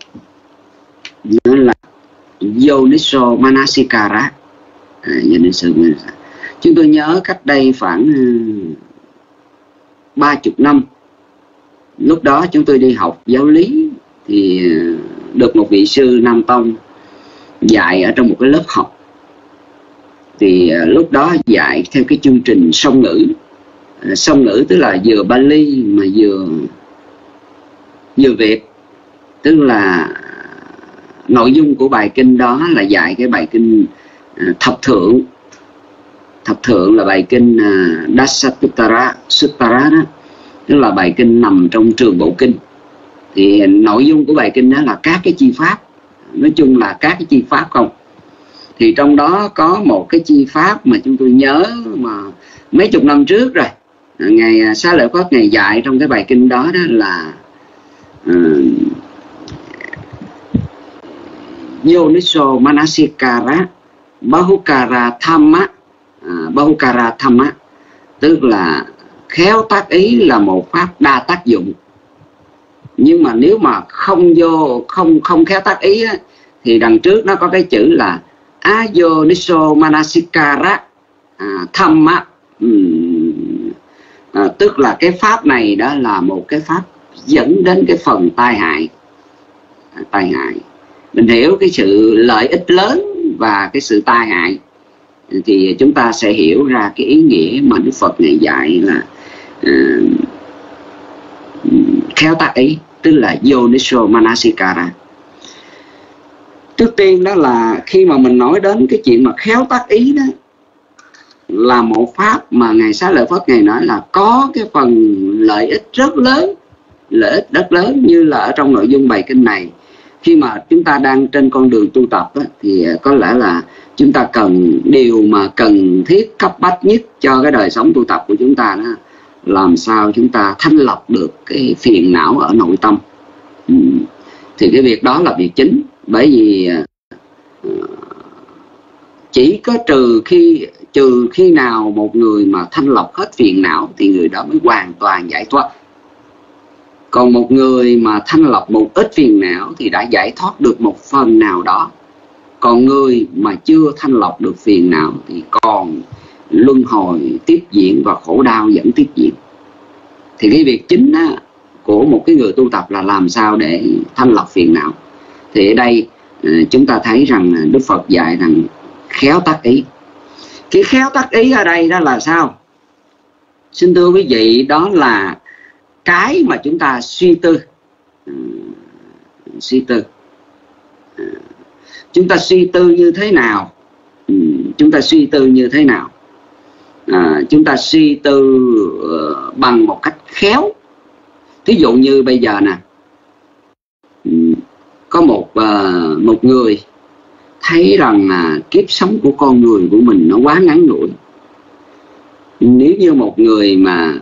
nó là Yoniso Manasikara. à, Yoniso Manasikara. Chúng tôi nhớ cách đây khoảng ba chục năm, lúc đó chúng tôi đi học giáo lý, thì được một vị sư Nam Tông dạy ở trong một cái lớp học. Thì lúc đó dạy theo cái chương trình song ngữ. Song ngữ tức là vừa Bali mà vừa vừa Việt. Tức là nội dung của bài kinh đó là dạy cái bài kinh thập thượng. Thập thượng là bài kinh Dasatutara Suttara đó, tức là bài kinh nằm trong trường bộ kinh. Thì nội dung của bài kinh đó là các cái chi pháp, nói chung là các cái chi pháp không. Thì trong đó có một cái chi pháp mà chúng tôi nhớ mà mấy chục năm trước rồi, Ngài Xá Lợi Phất Ngài dạy trong cái bài kinh đó, đó là uh, Yoniso Manasikara Bahukara Thamma. uh, Bahukara Thamma tức là khéo tác ý là một pháp đa tác dụng. Nhưng mà nếu mà không vô không không khéo tác ý á, thì đằng trước nó có cái chữ là Ayoniso Manasikara à, Thamma. uhm, à, tức là cái pháp này đó là một cái pháp dẫn đến cái phần tai hại. à, tai hại mình hiểu cái sự lợi ích lớn và cái sự tai hại, thì chúng ta sẽ hiểu ra cái ý nghĩa mà Đức Phật này dạy là uh, khéo tác ý, tức là Yoniso Manasikara. Trước tiên đó là khi mà mình nói đến cái chuyện mà khéo tác ý đó, là một pháp mà Ngài Xá Lợi Phất Ngài nói là có cái phần lợi ích rất lớn lợi ích rất lớn. Như là ở trong nội dung bài kinh này, khi mà chúng ta đang trên con đường tu tập á, thì có lẽ là chúng ta cần, điều mà cần thiết cấp bách nhất cho cái đời sống tu tập của chúng ta đó, làm sao chúng ta thanh lọc được cái phiền não ở nội tâm. Ừ. Thì cái việc đó là việc chính. Bởi vì chỉ có trừ khi trừ khi nào một người mà thanh lọc hết phiền não thì người đó mới hoàn toàn giải thoát. Còn một người mà thanh lọc một ít phiền não thì đã giải thoát được một phần nào đó. Còn người mà chưa thanh lọc được phiền não thì còn luân hồi tiếp diễn và khổ đau vẫn tiếp diễn. Thì cái việc chính á, của một cái người tu tập là làm sao để thanh lọc phiền não. Thì ở đây chúng ta thấy rằng Đức Phật dạy rằng khéo tác ý. Cái khéo tác ý ở đây đó là sao? Xin thưa quý vị, đó là cái mà chúng ta suy tư. À, suy tư. À, chúng ta suy tư như thế nào? Ừ, chúng ta suy tư như thế nào? À, chúng ta suy tư uh, bằng một cách khéo. Thí dụ như bây giờ nè, có một uh, một người thấy rằng là uh, kiếp sống của con người của mình nó quá ngắn ngủi. Nếu như một người mà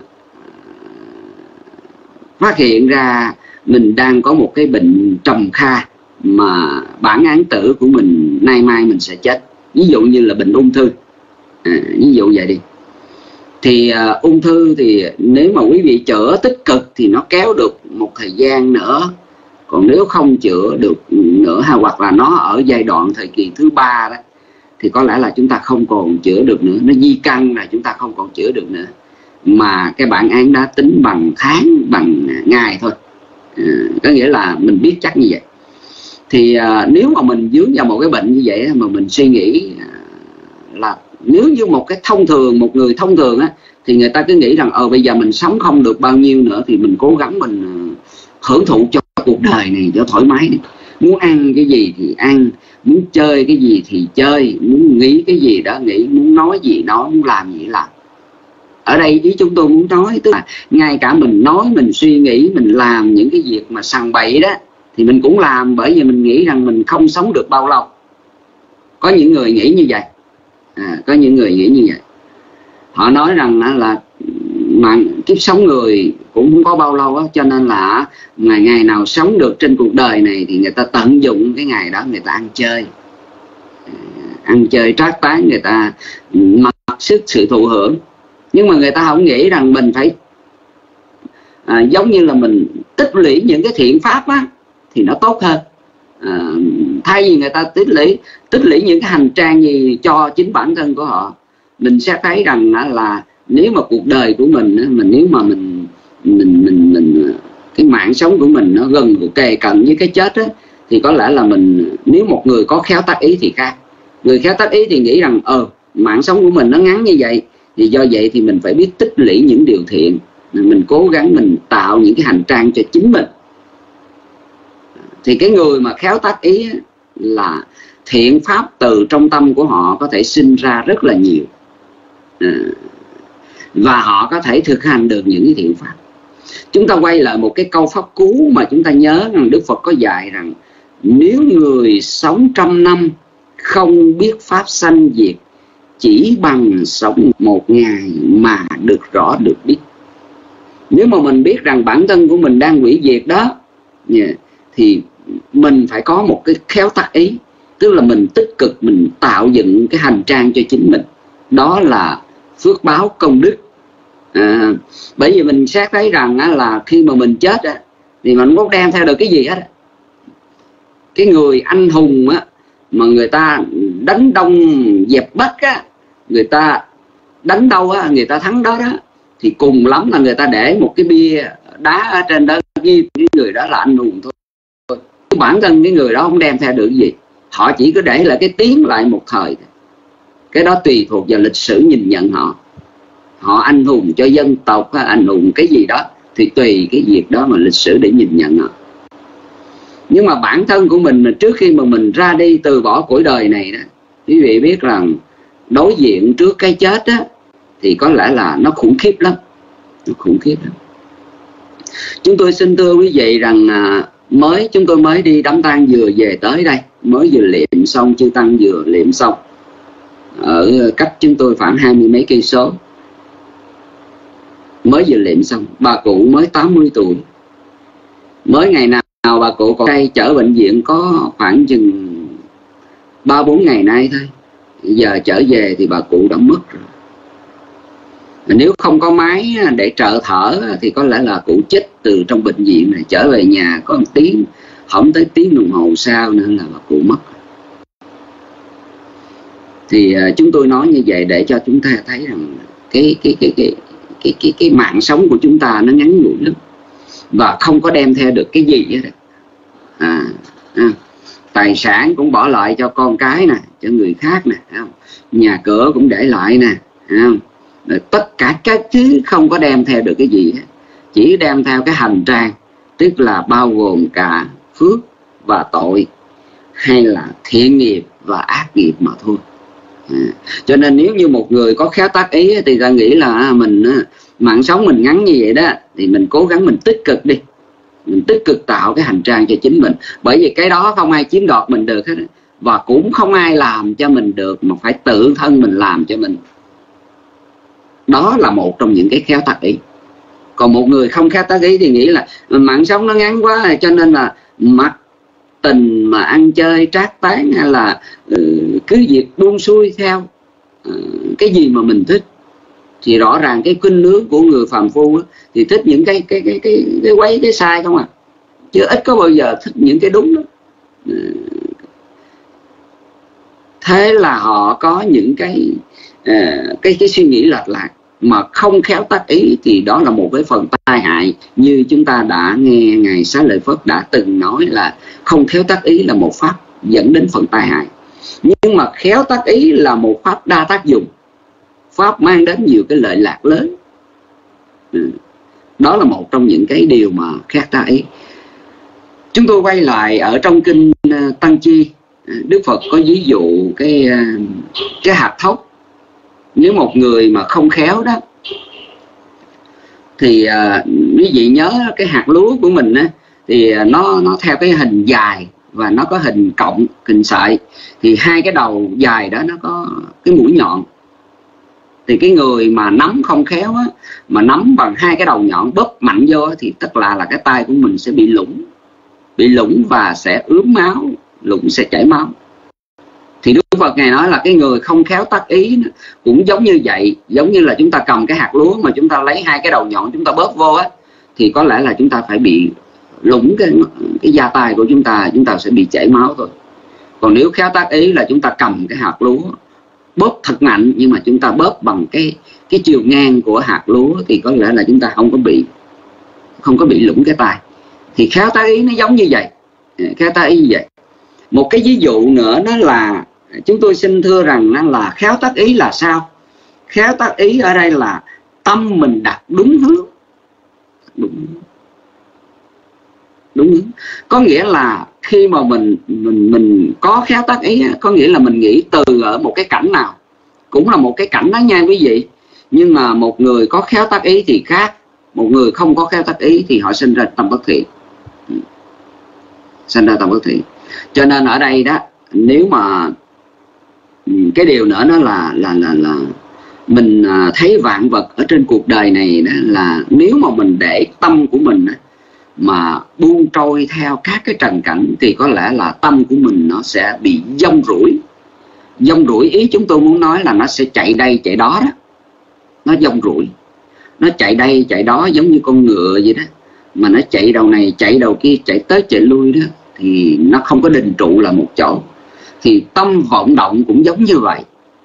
phát hiện ra mình đang có một cái bệnh trầm kha mà bản án tử của mình nay mai mình sẽ chết, ví dụ như là bệnh ung thư, à, ví dụ vậy đi, thì uh, ung thư thì nếu mà quý vị chữa tích cực thì nó kéo được một thời gian nữa. Còn nếu không chữa được nữa, hoặc là nó ở giai đoạn thời kỳ thứ ba đó, thì có lẽ là chúng ta không còn chữa được nữa. Nó di căn là chúng ta không còn chữa được nữa, mà cái bản án đã tính bằng tháng, bằng ngày thôi. À, có nghĩa là mình biết chắc như vậy. Thì à, nếu mà mình dướng vào một cái bệnh như vậy mà mình suy nghĩ à, là nếu như một cái thông thường, một người thông thường á, thì người ta cứ nghĩ rằng ờ bây giờ mình sống không được bao nhiêu nữa thì mình cố gắng mình hưởng thụ cho cuộc đời này cho thoải mái đi. Muốn ăn cái gì thì ăn, muốn chơi cái gì thì chơi, muốn nghĩ cái gì đó nghĩ, muốn nói gì nói, muốn làm gì làm. Ở đây ý chúng tôi muốn nói tức là ngay cả mình nói, mình suy nghĩ, mình làm những cái việc mà sằng bậy đó thì mình cũng làm, bởi vì mình nghĩ rằng mình không sống được bao lâu. Có những người nghĩ như vậy. À, có những người nghĩ như vậy. Họ nói rằng là mà kiếp sống người cũng không có bao lâu đó, cho nên là ngày ngày nào sống được trên cuộc đời này thì người ta tận dụng cái ngày đó, người ta ăn chơi, ăn chơi trác tán, người ta mặc sức sự thụ hưởng. Nhưng mà người ta không nghĩ rằng mình phải à, giống như là mình tích lũy những cái thiện pháp á, thì nó tốt hơn. À, thay vì người ta tích lũy tích lũy những cái hành trang gì cho chính bản thân của họ, mình sẽ thấy rằng là nếu mà cuộc đời của mình, mình nếu mà mình mình mình mình cái mạng sống của mình nó gần kề cận với cái chết á, thì có lẽ là mình, nếu một người có khéo tác ý thì khác. Người khéo tác ý thì nghĩ rằng ờ mạng sống của mình nó ngắn như vậy, thì do vậy thì mình phải biết tích lũy những điều thiện, mình cố gắng mình tạo những cái hành trang cho chính mình. Thì cái người mà khéo tác ý là thiện pháp từ trong tâm của họ có thể sinh ra rất là nhiều, à, và họ có thể thực hành được những cái thiện pháp. Chúng ta quay lại một cái câu pháp cú mà chúng ta nhớ rằng Đức Phật có dạy rằng nếu người sống trăm năm không biết pháp sanh diệt, chỉ bằng sống một ngày mà được rõ được biết. Nếu mà mình biết rằng bản thân của mình đang hủy diệt đó, thì mình phải có một cái khéo tác ý, tức là mình tích cực mình tạo dựng cái hành trang cho chính mình. Đó là phước báo công đức. À, bởi vì mình xét thấy rằng á, là khi mà mình chết á, thì mình không đem theo được cái gì hết. Cái người anh hùng á, mà người ta đánh Đông dẹp Bắc á, người ta đánh đâu á, người ta thắng đó đó, thì cùng lắm là người ta để một cái bia đá ở trên đó ghi cái người đó là anh hùng thôi. Bản thân cái người đó không đem theo được gì, họ chỉ có để lại cái tiếng lại một thời. Cái đó tùy thuộc vào lịch sử nhìn nhận họ. Họ anh hùng cho dân tộc, anh hùng cái gì đó, thì tùy cái việc đó mà lịch sử để nhìn nhận họ. Nhưng mà bản thân của mình trước khi mà mình ra đi từ bỏ cõi đời này đó, quý vị biết rằng đối diện trước cái chết á, thì có lẽ là nó khủng khiếp lắm. Nó khủng khiếp lắm. Chúng tôi xin thưa quý vị rằng à, mới chúng tôi mới đi đám tang vừa về tới đây, mới vừa liệm xong, chư tăng vừa liệm xong, ở cách chúng tôi khoảng hai mươi mấy cây số, mới vừa liệm xong. Bà cụ mới tám mươi tuổi, mới ngày nào bà cụ còn đây chở bệnh viện có khoảng chừng ba bốn ngày nay thôi. Giờ trở về thì bà cụ đã mất rồi. Nếu không có máy để trợ thở thì có lẽ là cụ chết từ trong bệnh viện này, trở về nhà có một tiếng, không tới tiếng đồng hồ sau nữa là bà cụ mất. Thì uh, chúng tôi nói như vậy để cho chúng ta thấy rằng cái cái cái cái cái cái, cái mạng sống của chúng ta nó ngắn ngủi lắm, và không có đem theo được cái gì hết. À, à, tài sản cũng bỏ lại cho con cái nè, cho người khác nè, nhà cửa cũng để lại nè, không? Tất cả các thứ không có đem theo được cái gì hết, chỉ đem theo cái hành trang, tức là bao gồm cả phước và tội, hay là thiện nghiệp và ác nghiệp mà thôi. À, cho nên nếu như một người có khéo tác ý thì ta nghĩ là mình mạng sống mình ngắn như vậy đó, thì mình cố gắng mình tích cực đi, mình tích cực tạo cái hành trang cho chính mình, bởi vì cái đó không ai chiếm đoạt mình được hết, và cũng không ai làm cho mình được, mà phải tự thân mình làm cho mình. Đó là một trong những cái khéo tác ý. Còn một người không khéo tác ý thì nghĩ là mạng sống nó ngắn quá, cho nên là mặc tình mà ăn chơi trác tán, hay là uh, cứ việc buông xuôi theo uh, cái gì mà mình thích. Thì rõ ràng cái khuynh hướng của người phàm phu đó, thì thích những cái cái cái cái cái quấy cái sai không à, chứ ít có bao giờ thích những cái đúng đó. Uh, thế là họ có những cái uh, cái cái suy nghĩ lệch lạc, mà không khéo tác ý thì đó là một cái phần tai hại. Như chúng ta đã nghe Ngài Xá Lợi Phất đã từng nói là không khéo tác ý là một pháp dẫn đến phần tai hại, nhưng mà khéo tác ý là một pháp đa tác dụng, pháp mang đến nhiều cái lợi lạc lớn. Đó là một trong những cái điều mà khác tác ý. Chúng tôi quay lại ở trong kinh Tăng Chi, Đức Phật có ví dụ cái cái hạt thóc. Nếu một người mà không khéo đó thì uh, quý vị nhớ cái hạt lúa của mình á, thì nó nó theo cái hình dài và nó có hình cộng, hình sợi, thì hai cái đầu dài đó nó có cái mũi nhọn. Thì cái người mà nắm không khéo á, mà nắm bằng hai cái đầu nhọn bóp mạnh vô á, thì tức là là cái tay của mình sẽ bị lủng, bị lủng và sẽ ướm máu, lủng sẽ chảy máu. Thì Đức Phật Ngài nói là cái người không khéo tác ý cũng giống như vậy, giống như là chúng ta cầm cái hạt lúa mà chúng ta lấy hai cái đầu nhọn chúng ta bóp vô á, thì có lẽ là chúng ta phải bị lủng cái, cái da tay của chúng ta, chúng ta sẽ bị chảy máu thôi. Còn nếu khéo tác ý là chúng ta cầm cái hạt lúa bóp thật mạnh, nhưng mà chúng ta bóp bằng cái cái chiều ngang của hạt lúa, thì có lẽ là chúng ta không có bị không có bị lủng cái tay. Thì khéo tác ý nó giống như vậy, khéo tác ý như vậy. Một cái ví dụ nữa đó là chúng tôi xin thưa rằng nó là khéo tác ý là sao? Khéo tác ý ở đây là tâm mình đặt đúng hướng, đúng, đúng hướng. Có nghĩa là khi mà mình mình mình có khéo tác ý, có nghĩa là mình nghĩ từ ở một cái cảnh nào, cũng là một cái cảnh đó nha quý vị. Nhưng mà một người có khéo tác ý thì khác, một người không có khéo tác ý thì họ sinh ra tâm bất thiện, sinh ra tâm bất thiện. Cho nên ở đây đó, nếu mà cái điều nữa đó là là là là mình thấy vạn vật ở trên cuộc đời này đó, là nếu mà mình để tâm của mình mà buông trôi theo các cái trần cảnh thì có lẽ là tâm của mình nó sẽ bị dông rủi. Dông rủi ý chúng tôi muốn nói là nó sẽ chạy đây chạy đó đó, nó dông rủi, nó chạy đây chạy đó giống như con ngựa vậy đó, mà nó chạy đầu này chạy đầu kia, chạy tới chạy lui đó, thì nó không có định trụ là một chỗ. Thì tâm vọng động cũng giống như vậy,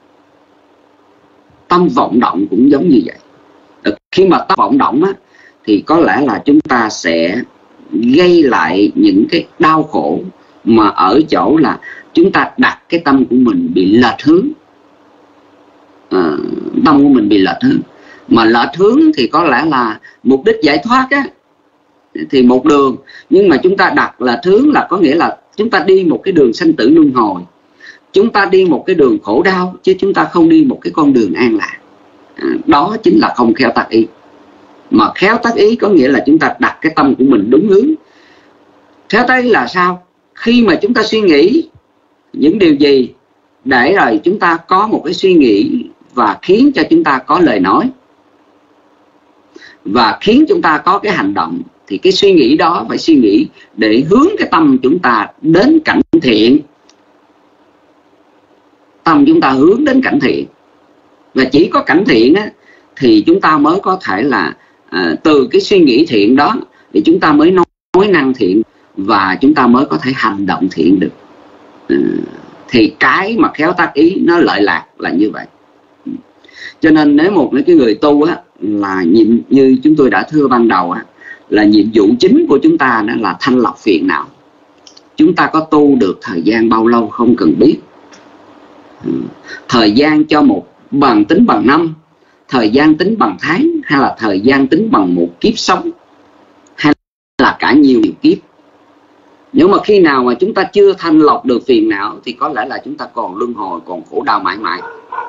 tâm vọng động cũng giống như vậy. Khi mà tâm vọng động á, thì có lẽ là chúng ta sẽ gây lại những cái đau khổ, mà ở chỗ là chúng ta đặt cái tâm của mình bị lệch hướng, à, tâm của mình bị lệch hướng. Mà lệch hướng thì có lẽ là mục đích giải thoát á, thì một đường, nhưng mà chúng ta đặt là hướng là có nghĩa là chúng ta đi một cái đường sanh tử luân hồi, chúng ta đi một cái đường khổ đau, chứ chúng ta không đi một cái con đường an lạc. À, đó chính là không khéo tác ý. Mà khéo tác ý có nghĩa là chúng ta đặt cái tâm của mình đúng hướng. Khéo tác ý là sao? Khi mà chúng ta suy nghĩ những điều gì để rồi chúng ta có một cái suy nghĩ và khiến cho chúng ta có lời nói và khiến chúng ta có cái hành động, thì cái suy nghĩ đó phải suy nghĩ để hướng cái tâm chúng ta đến cảnh thiện. Tâm chúng ta hướng đến cảnh thiện, và chỉ có cảnh thiện á, thì chúng ta mới có thể là à, từ cái suy nghĩ thiện đó thì chúng ta mới nói, nói năng thiện, và chúng ta mới có thể hành động thiện được. à, Thì cái mà khéo tác ý nó lợi lạc là như vậy. Cho nên nếu một cái người tu á, là nhiệm, như chúng tôi đã thưa ban đầu á, là nhiệm vụ chính của chúng ta đó là thanh lọc phiền não. Chúng ta có tu được thời gian bao lâu không cần biết. Thời gian cho một bằng tính bằng năm, thời gian tính bằng tháng, hay là thời gian tính bằng một kiếp sống, hay là cả nhiều kiếp. Nếu mà khi nào mà chúng ta chưa thanh lọc được phiền não thì có lẽ là chúng ta còn luân hồi, còn khổ đau mãi mãi.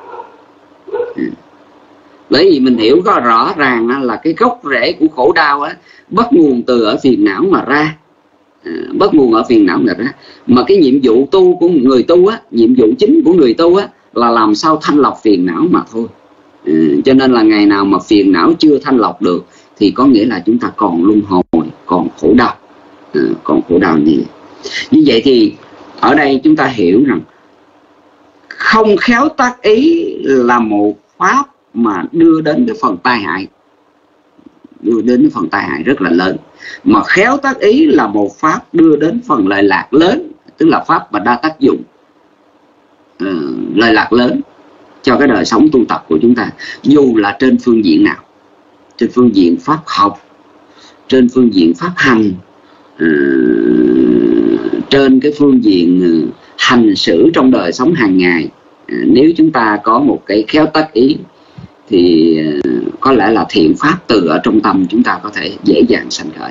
Bởi vì mình hiểu có rõ ràng là cái gốc rễ của khổ đau á, bắt nguồn từ ở phiền não mà ra. à, Bắt nguồn ở phiền não mà ra. Mà cái nhiệm vụ tu của người tu á, nhiệm vụ chính của người tu á, là làm sao thanh lọc phiền não mà thôi. à, Cho nên là ngày nào mà phiền não chưa thanh lọc được thì có nghĩa là chúng ta còn luân hồi, còn khổ đau, à, còn khổ đau nhiều. Như vậy thì ở đây chúng ta hiểu rằng không khéo tác ý là một pháp mà đưa đến cái phần tai hại, đưa đến cái phần tai hại rất là lớn. Mà khéo tác ý là một pháp đưa đến phần lợi lạc lớn, tức là pháp mà đa tác dụng, uh, lợi lạc lớn cho cái đời sống tu tập của chúng ta, dù là trên phương diện nào, trên phương diện pháp học, trên phương diện pháp hành, uh, trên cái phương diện uh, hành xử trong đời sống hàng ngày. uh, Nếu chúng ta có một cái khéo tác ý thì có lẽ là thiện pháp từ ở trong tâm chúng ta có thể dễ dàng sanh khởi.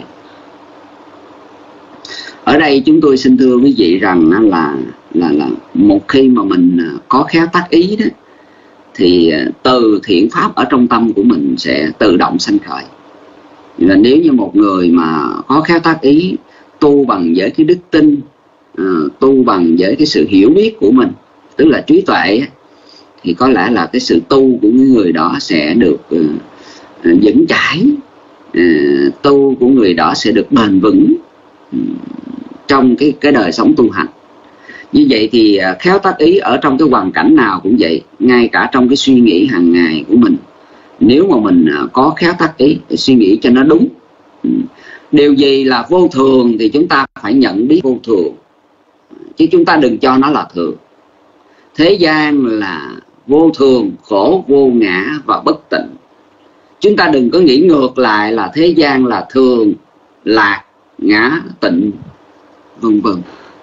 Ở đây chúng tôi xin thưa quý vị rằng là là là một khi mà mình có khéo tác ý đó, thì từ thiện pháp ở trong tâm của mình sẽ tự động sanh khởi. Là nếu như một người mà có khéo tác ý, tu bằng với cái đức tin, uh, tu bằng với cái sự hiểu biết của mình, tức là trí tuệ, thì có lẽ là cái sự tu của người đó sẽ được uh, vững chãi, uh, tu của người đó sẽ được bền vững uh, trong cái cái đời sống tu hành. Như vậy thì uh, khéo tác ý ở trong cái hoàn cảnh nào cũng vậy, ngay cả trong cái suy nghĩ hàng ngày của mình, nếu mà mình uh, có khéo tác ý để suy nghĩ cho nó đúng, uh, điều gì là vô thường thì chúng ta phải nhận biết vô thường, chứ chúng ta đừng cho nó là thường. Thế gian là vô thường, khổ, vô ngã và bất tịnh. Chúng ta đừng có nghĩ ngược lại là thế gian là thường, lạc, ngã, tịnh, vân vân.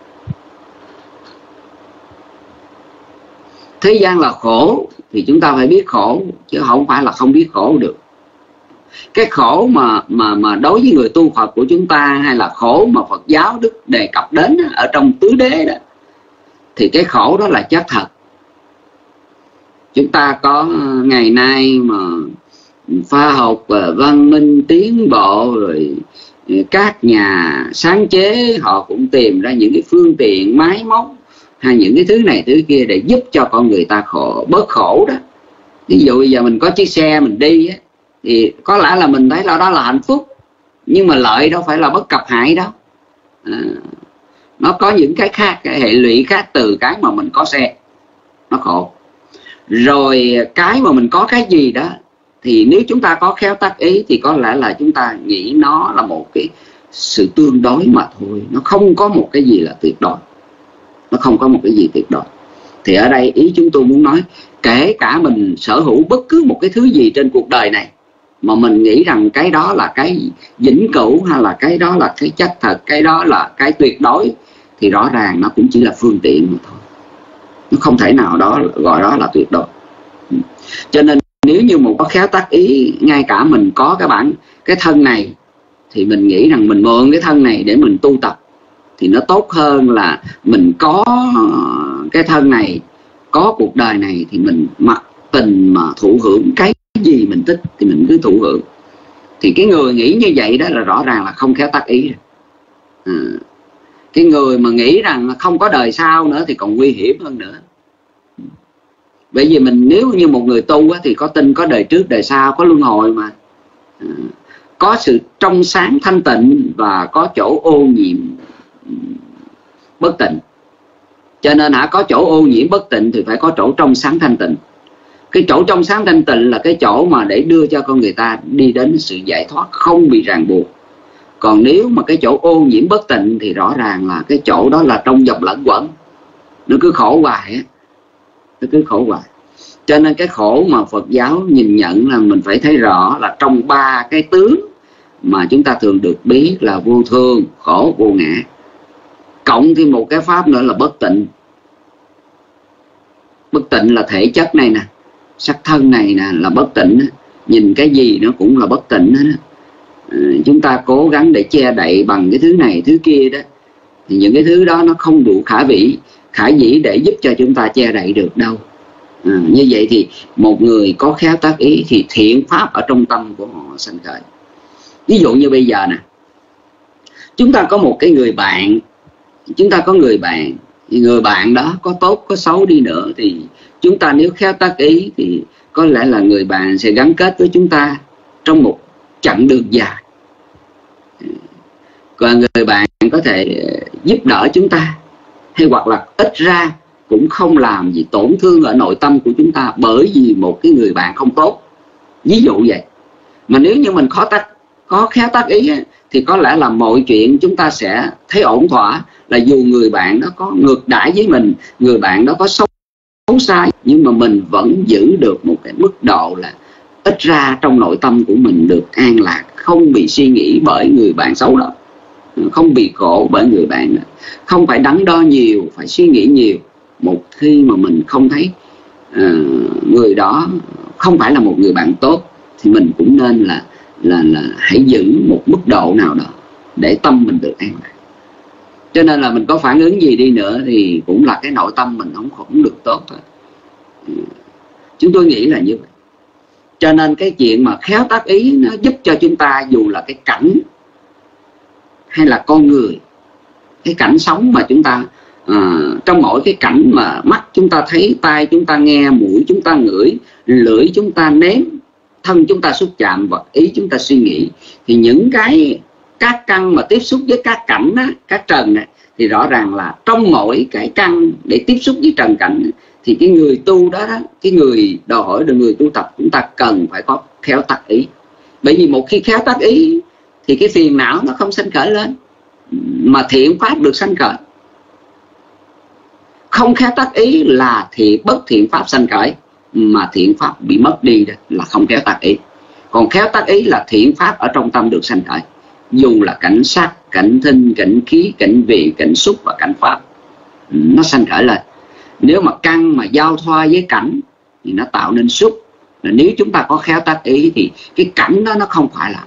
Thế gian là khổ thì chúng ta phải biết khổ, chứ không phải là không biết khổ được. Cái khổ mà mà mà đối với người tu Phật của chúng ta, hay là khổ mà Phật giáo Đức đề cập đến ở trong tứ đế đó, thì cái khổ đó là chất thật. Chúng ta có ngày nay mà khoa học và văn minh tiến bộ rồi, các nhà sáng chế họ cũng tìm ra những cái phương tiện máy móc hay những cái thứ này thứ kia để giúp cho con người ta khổ, bớt khổ đó. Ví dụ bây giờ mình có chiếc xe mình đi á, thì có lẽ là mình thấy là đó là hạnh phúc, nhưng mà lợi đâu phải là bất cập hại đâu. à, Nó có những cái khác, cái hệ lụy khác từ cái mà mình có xe, nó khổ. Rồi cái mà mình có cái gì đó, thì nếu chúng ta có khéo tác ý thì có lẽ là chúng ta nghĩ nó là một cái sự tương đối mà thôi. Nó không có một cái gì là tuyệt đối. Nó không có một cái gì tuyệt đối. Thì ở đây ý chúng tôi muốn nói, kể cả mình sở hữu bất cứ một cái thứ gì trên cuộc đời này mà mình nghĩ rằng cái đó là cái vĩnh cửu, hay là cái đó là cái chất thật, cái đó là cái tuyệt đối, thì rõ ràng nó cũng chỉ là phương tiện mà thôi. Nó không thể nào đó gọi đó là tuyệt đối. Cho nên nếu như một có khéo tác ý, ngay cả mình có cái bản cái thân này, thì mình nghĩ rằng mình mượn cái thân này để mình tu tập, thì nó tốt hơn là mình có cái thân này, có cuộc đời này, thì mình mặc tình mà thụ hưởng cái gì mình thích thì mình cứ thụ hưởng. Thì cái người nghĩ như vậy đó là rõ ràng là không khéo tác ý. À, cái người mà nghĩ rằng không có đời sau nữa thì còn nguy hiểm hơn nữa. Bởi vì mình nếu như một người tu á, thì có tin có đời trước đời sau, có luân hồi mà, à, có sự trong sáng thanh tịnh và có chỗ ô nhiễm bất tịnh. Cho nên hả, có chỗ ô nhiễm bất tịnh thì phải có chỗ trong sáng thanh tịnh. Cái chỗ trong sáng thanh tịnh là cái chỗ mà để đưa cho con người ta đi đến sự giải thoát, không bị ràng buộc. Còn nếu mà cái chỗ ô nhiễm bất tịnh thì rõ ràng là cái chỗ đó là trong dòng lẫn quẩn, nó cứ khổ hoài á, nó cứ khổ hoài. Cho nên cái khổ mà Phật giáo nhìn nhận là mình phải thấy rõ là trong ba cái tướng mà chúng ta thường được biết là vô thường, khổ, vô ngã, cộng thêm một cái pháp nữa là bất tịnh. Bất tịnh là thể chất này nè, sắc thân này nè là bất tịnh đó. Nhìn cái gì nó cũng là bất tịnh đó. À, chúng ta cố gắng để che đậy bằng cái thứ này thứ kia đó, thì những cái thứ đó nó không đủ khả vĩ khả dĩ để giúp cho chúng ta che đậy được đâu. À, như vậy thì một người có khéo tác ý thì thiện pháp ở trong tâm của họ sanh khởi. Ví dụ như bây giờ nè, chúng ta có một cái người bạn, chúng ta có người bạn, thì người bạn đó có tốt có xấu đi nữa thì chúng ta nếu khéo tác ý thì có lẽ là người bạn sẽ gắn kết với chúng ta trong một chặng đường dài. Còn người bạn có thể giúp đỡ chúng ta, hay hoặc là ít ra cũng không làm gì tổn thương ở nội tâm của chúng ta bởi vì một cái người bạn không tốt. Ví dụ vậy. Mà nếu như mình khó tác, có khéo tác ý ấy, thì có lẽ là mọi chuyện chúng ta sẽ thấy ổn thỏa. Là dù người bạn đó có ngược đãi với mình, người bạn đó có xấu xa, nhưng mà mình vẫn giữ được một cái mức độ là ít ra trong nội tâm của mình được an lạc, không bị suy nghĩ bởi người bạn xấu đó, không bị khổ bởi người bạn đó, không phải đắn đo nhiều, phải suy nghĩ nhiều. Một khi mà mình không thấy uh, người đó không phải là một người bạn tốt thì mình cũng nên là là là hãy giữ một mức độ nào đó để tâm mình được an lạc. Cho nên là mình có phản ứng gì đi nữa thì cũng là cái nội tâm mình không không được tốt thôi. Chúng tôi nghĩ là như vậy. Cho nên cái chuyện mà khéo tác ý nó giúp cho chúng ta, dù là cái cảnh hay là con người, cái cảnh sống mà chúng ta à, trong mỗi cái cảnh mà mắt chúng ta thấy, tai chúng ta nghe, mũi chúng ta ngửi, lưỡi chúng ta nếm, thân chúng ta xúc chạm và ý chúng ta suy nghĩ, thì những cái các căn mà tiếp xúc với các cảnh á, các trần á, thì rõ ràng là trong mỗi cái căn để tiếp xúc với trần cảnh thì cái người tu đó, đó cái người đòi hỏi được người tu tập, chúng ta cần phải có khéo tác ý. Bởi vì một khi khéo tác ý thì cái phiền não nó không sanh khởi lên, mà thiện pháp được sanh khởi. Không khéo tác ý là thì bất thiện pháp sanh khởi, mà thiện pháp bị mất đi đó là không khéo tác ý. Còn khéo tác ý là thiện pháp ở trong tâm được sanh khởi, dù là cảnh sắc, cảnh thinh, cảnh khí, cảnh vị, cảnh xúc và cảnh pháp, nó sanh khởi lên. Nếu mà căn mà giao thoa với cảnh thì nó tạo nên xúc. Nếu chúng ta có khéo tác ý thì cái cảnh đó nó không phải là.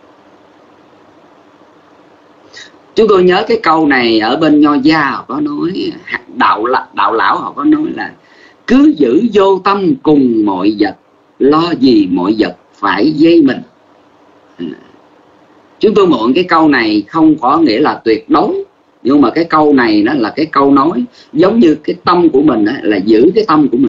Chúng tôi nhớ cái câu này ở bên Nho gia họ có nói, đạo đạo lão họ có nói là cứ giữ vô tâm cùng mọi vật, lo gì mọi vật phải dây mình. Chúng tôi mượn cái câu này không có nghĩa là tuyệt đối, nhưng mà cái câu này nó là cái câu nói giống như cái tâm của mình đó, là giữ cái tâm của mình.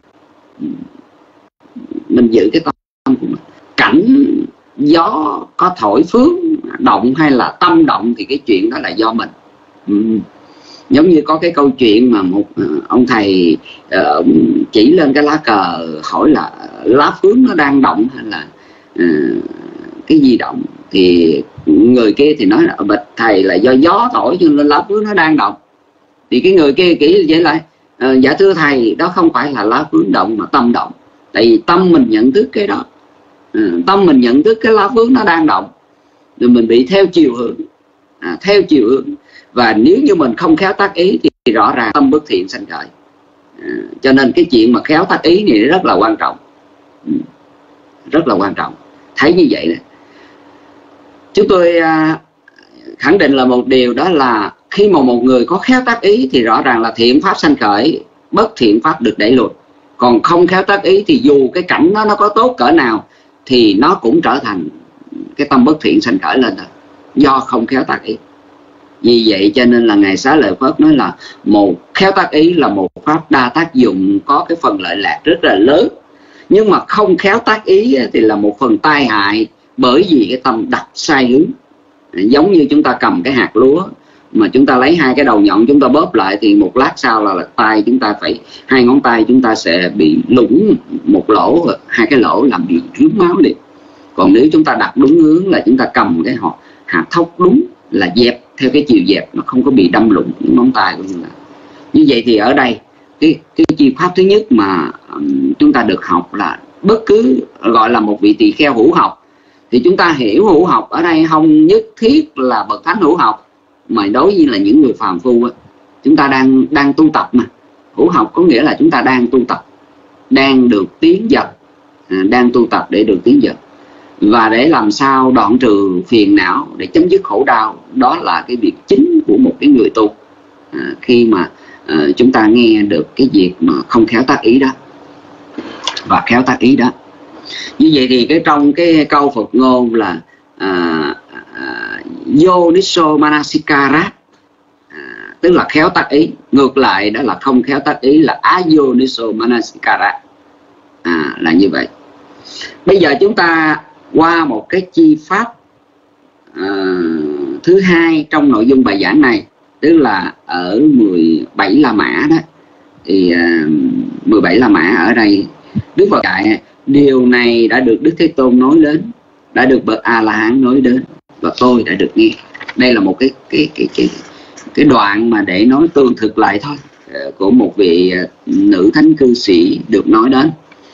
Mình giữ cái tâm của mình. Cảnh gió có thổi phước động hay là tâm động thì cái chuyện đó là do mình. Ừ. Giống như có cái câu chuyện mà một ông thầy uh, chỉ lên cái lá cờ hỏi là lá phước nó đang động hay là uh, cái gì động, thì người kia thì nói là bạch thầy là do gió thổi cho nên lá phước nó đang động. Thì cái người kia kỹ vậy lại uh, dạ thưa thầy, đó không phải là lá phước động mà tâm động. Tại vì tâm mình nhận thức cái đó, uh, tâm mình nhận thức cái lá phước nó đang động, rồi mình bị theo chiều hướng, à, theo chiều hướng. Và nếu như mình không khéo tác ý thì rõ ràng tâm bất thiện sanh khởi. À, cho nên cái chuyện mà khéo tác ý này rất là quan trọng, rất là quan trọng. Thấy như vậy nè, chúng tôi à, khẳng định là một điều, đó là khi mà một người có khéo tác ý thì rõ ràng là thiện pháp sanh khởi, bất thiện pháp được đẩy lùi. Còn không khéo tác ý thì dù cái cảnh đó nó có tốt cỡ nào thì nó cũng trở thành cái tâm bất thiện sanh khởi lên thôi, do không khéo tác ý. Vì vậy cho nên là Ngài Xá Lợi Phất nói là một khéo tác ý là một pháp đa tác dụng, có cái phần lợi lạc rất là lớn. Nhưng mà không khéo tác ý thì là một phần tai hại, bởi vì cái tâm đặt sai hướng. Giống như chúng ta cầm cái hạt lúa mà chúng ta lấy hai cái đầu nhọn chúng ta bóp lại, thì một lát sau là, là tay chúng ta phải, hai ngón tay chúng ta sẽ bị lủng một lỗ, hai cái lỗ làm bị rướm máu liền. Còn nếu chúng ta đặt đúng hướng là chúng ta cầm cái hạt, hạt thóc đúng là dẹp theo cái chiều dẹp, nó không có bị đâm lụng những ngón tay của chúng ta. Như vậy thì ở đây cái, cái chi pháp thứ nhất mà um, chúng ta được học là bất cứ gọi là một vị tỳ kheo hữu học, thì chúng ta hiểu hữu học ở đây không nhất thiết là bậc thánh hữu học, mà đối với là những người phàm phu, chúng ta đang đang tu tập mà. Hữu học có nghĩa là chúng ta đang tu tập, đang được tiến dần, à, đang tu tập để được tiến dần, và để làm sao đoạn trừ phiền não, để chấm dứt khổ đau. Đó là cái việc chính của một cái người tu, à, khi mà à, chúng ta nghe được cái việc mà không khéo tác ý đó và khéo tác ý đó. Như vậy thì cái trong cái câu Phật ngôn là à, à, Yoniso Manasikara, à, tức là khéo tác ý. Ngược lại đó là không khéo tác ý là Ayoniso Manasikara, à, là như vậy. Bây giờ chúng ta qua một cái chi pháp à, thứ hai trong nội dung bài giảng này, tức là ở mười bảy La Mã đó. Thì à, mười bảy La Mã ở đây Đức Phật dạy điều này đã được Đức Thế Tôn nói đến, đã được bậc A La Hán nói đến, và tôi đã được nghe. Đây là một cái cái cái cái cái đoạn mà để nói tương thực lại thôi, của một vị nữ thánh cư sĩ được nói đến.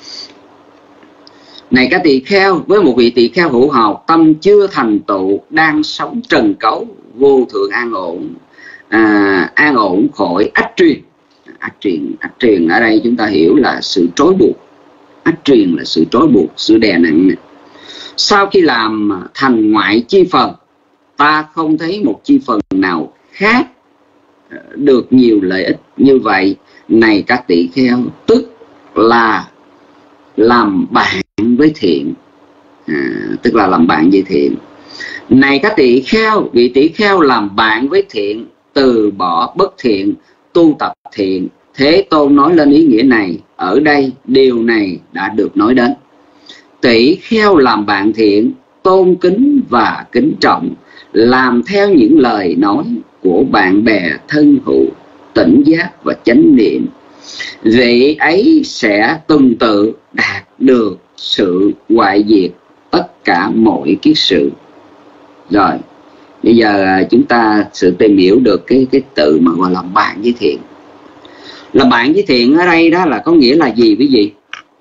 Này các tỳ kheo, với một vị tỳ kheo hữu học, tâm chưa thành tựu, đang sống trần cấu, vô thượng an ổn, à, an ổn khỏi ách truyền. Ách truyền, ách truyền ở đây chúng ta hiểu là sự trói buộc. Ách truyền là sự trói buộc, sự đè nặng. Sau khi làm thành ngoại chi phần, ta không thấy một chi phần nào khác được nhiều lợi ích như vậy. Này các tỳ kheo, tức là làm bạn với thiện, à, tức là làm bạn với thiện. Này các tỳ kheo, vị tỳ kheo làm bạn với thiện, từ bỏ bất thiện, tu tập thiện. Thế Tôn nói lên ý nghĩa này. Ở đây điều này đã được nói đến. Tỷ kheo làm bạn thiện, tôn kính và kính trọng, làm theo những lời nói của bạn bè thân hữu, tỉnh giác và chánh niệm. Vị ấy sẽ tuần tự đạt được sự hoại diệt tất cả mọi kiết sự. Rồi, bây giờ chúng ta sự tìm hiểu được cái cái từ mà gọi là bạn với thiện. Là bạn với thiện ở đây đó là có nghĩa là gì quý vị?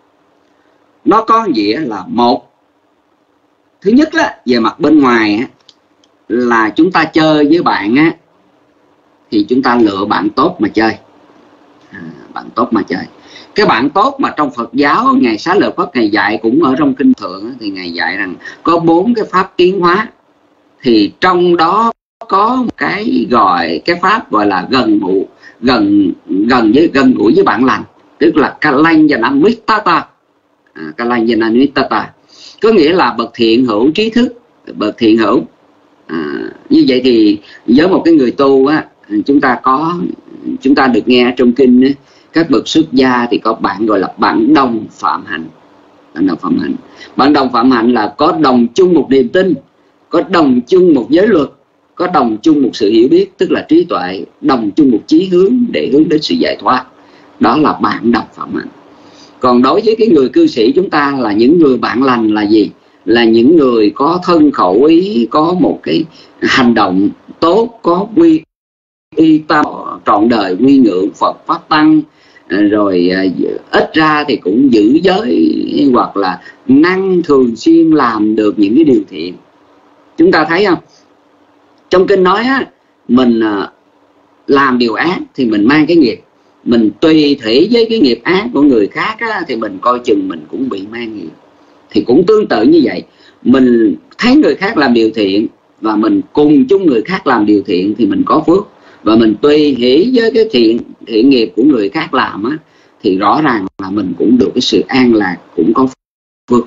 Nó có nghĩa là một, thứ nhất đó, về mặt bên ngoài á, là chúng ta chơi với bạn á, thì chúng ta lựa bạn tốt mà chơi, à, bạn tốt mà chơi. Cái bạn tốt mà trong Phật giáo Ngài Xá Lợi Phất Ngài dạy, cũng ở trong kinh Thượng thì Ngài dạy rằng có bốn cái pháp tiến hóa. Thì trong đó có một cái gọi cái pháp gọi là gần ngụ, gần gần với gần gũi với bạn lành, tức là Kalanjana-mittata. à, Kalanjana-mittata có nghĩa là bậc thiện hữu trí thức, bậc thiện hữu. À, như vậy thì với một cái người tu á, chúng ta có chúng ta được nghe trong kinh á, các bậc xuất gia thì có bạn gọi là bạn đồng phạm hạnh. Bạn đồng phạm hạnh, bạn đồng phạm hạnh là có đồng chung một niềm tin, có đồng chung một giới luật, có đồng chung một sự hiểu biết, tức là trí tuệ, đồng chung một chí hướng để hướng đến sự giải thoát. Đó là bạn đồng phạm hạnh. Còn đối với cái người cư sĩ chúng ta là những người bạn lành là gì? Là những người có thân khẩu ý, có một cái hành động tốt, có quy y tâm trọn đời quy ngưỡng Phật Pháp Tăng, rồi ít ra thì cũng giữ giới, hoặc là năng thường xuyên làm được những cái điều thiện. Chúng ta thấy không? Trong kinh nói á, mình làm điều ác thì mình mang cái nghiệp, mình tùy thủy với cái nghiệp ác của người khác á, thì mình coi chừng mình cũng bị mang nghiệp. Thì cũng tương tự như vậy, mình thấy người khác làm điều thiện và mình cùng chung người khác làm điều thiện thì mình có phước. Và mình tùy hỷ với cái thiện thiện nghiệp của người khác làm á, thì rõ ràng là mình cũng được cái sự an lạc, cũng có phước.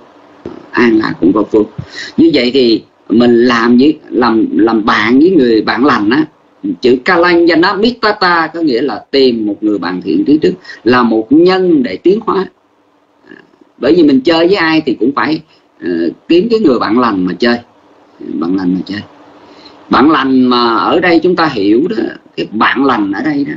an lạc cũng có phước. Như vậy thì mình làm với làm làm bạn với người bạn lành á, chữ Kalanjana Mittata có nghĩa là tìm một người bạn thiện trí thức, là một nhân để tiến hóa. Bởi vì mình chơi với ai thì cũng phải uh, kiếm cái người bạn lành mà chơi, bạn lành mà chơi. Bạn lành mà ở đây chúng ta hiểu đó, cái bạn lành ở đây đó,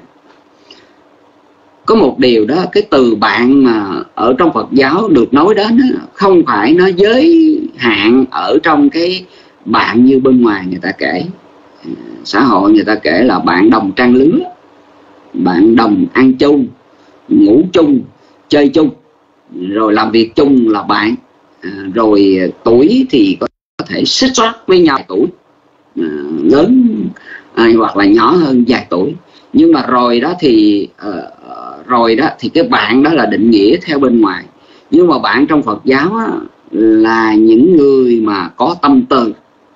có một điều đó, cái từ bạn mà ở trong Phật giáo được nói đến đó, không phải nó giới hạn ở trong cái bạn như bên ngoài người ta kể. Xã hội người ta kể là bạn đồng trang lứa, bạn đồng ăn chung, ngủ chung, chơi chung, rồi làm việc chung là bạn, à, rồi tuổi thì có thể xích xoát với nhau tuổi, à, lớn à, hoặc là nhỏ hơn vài tuổi. Nhưng mà rồi đó thì uh, rồi đó thì cái bạn đó là định nghĩa theo bên ngoài. Nhưng mà bạn trong Phật giáo á, là những người mà có tâm từ,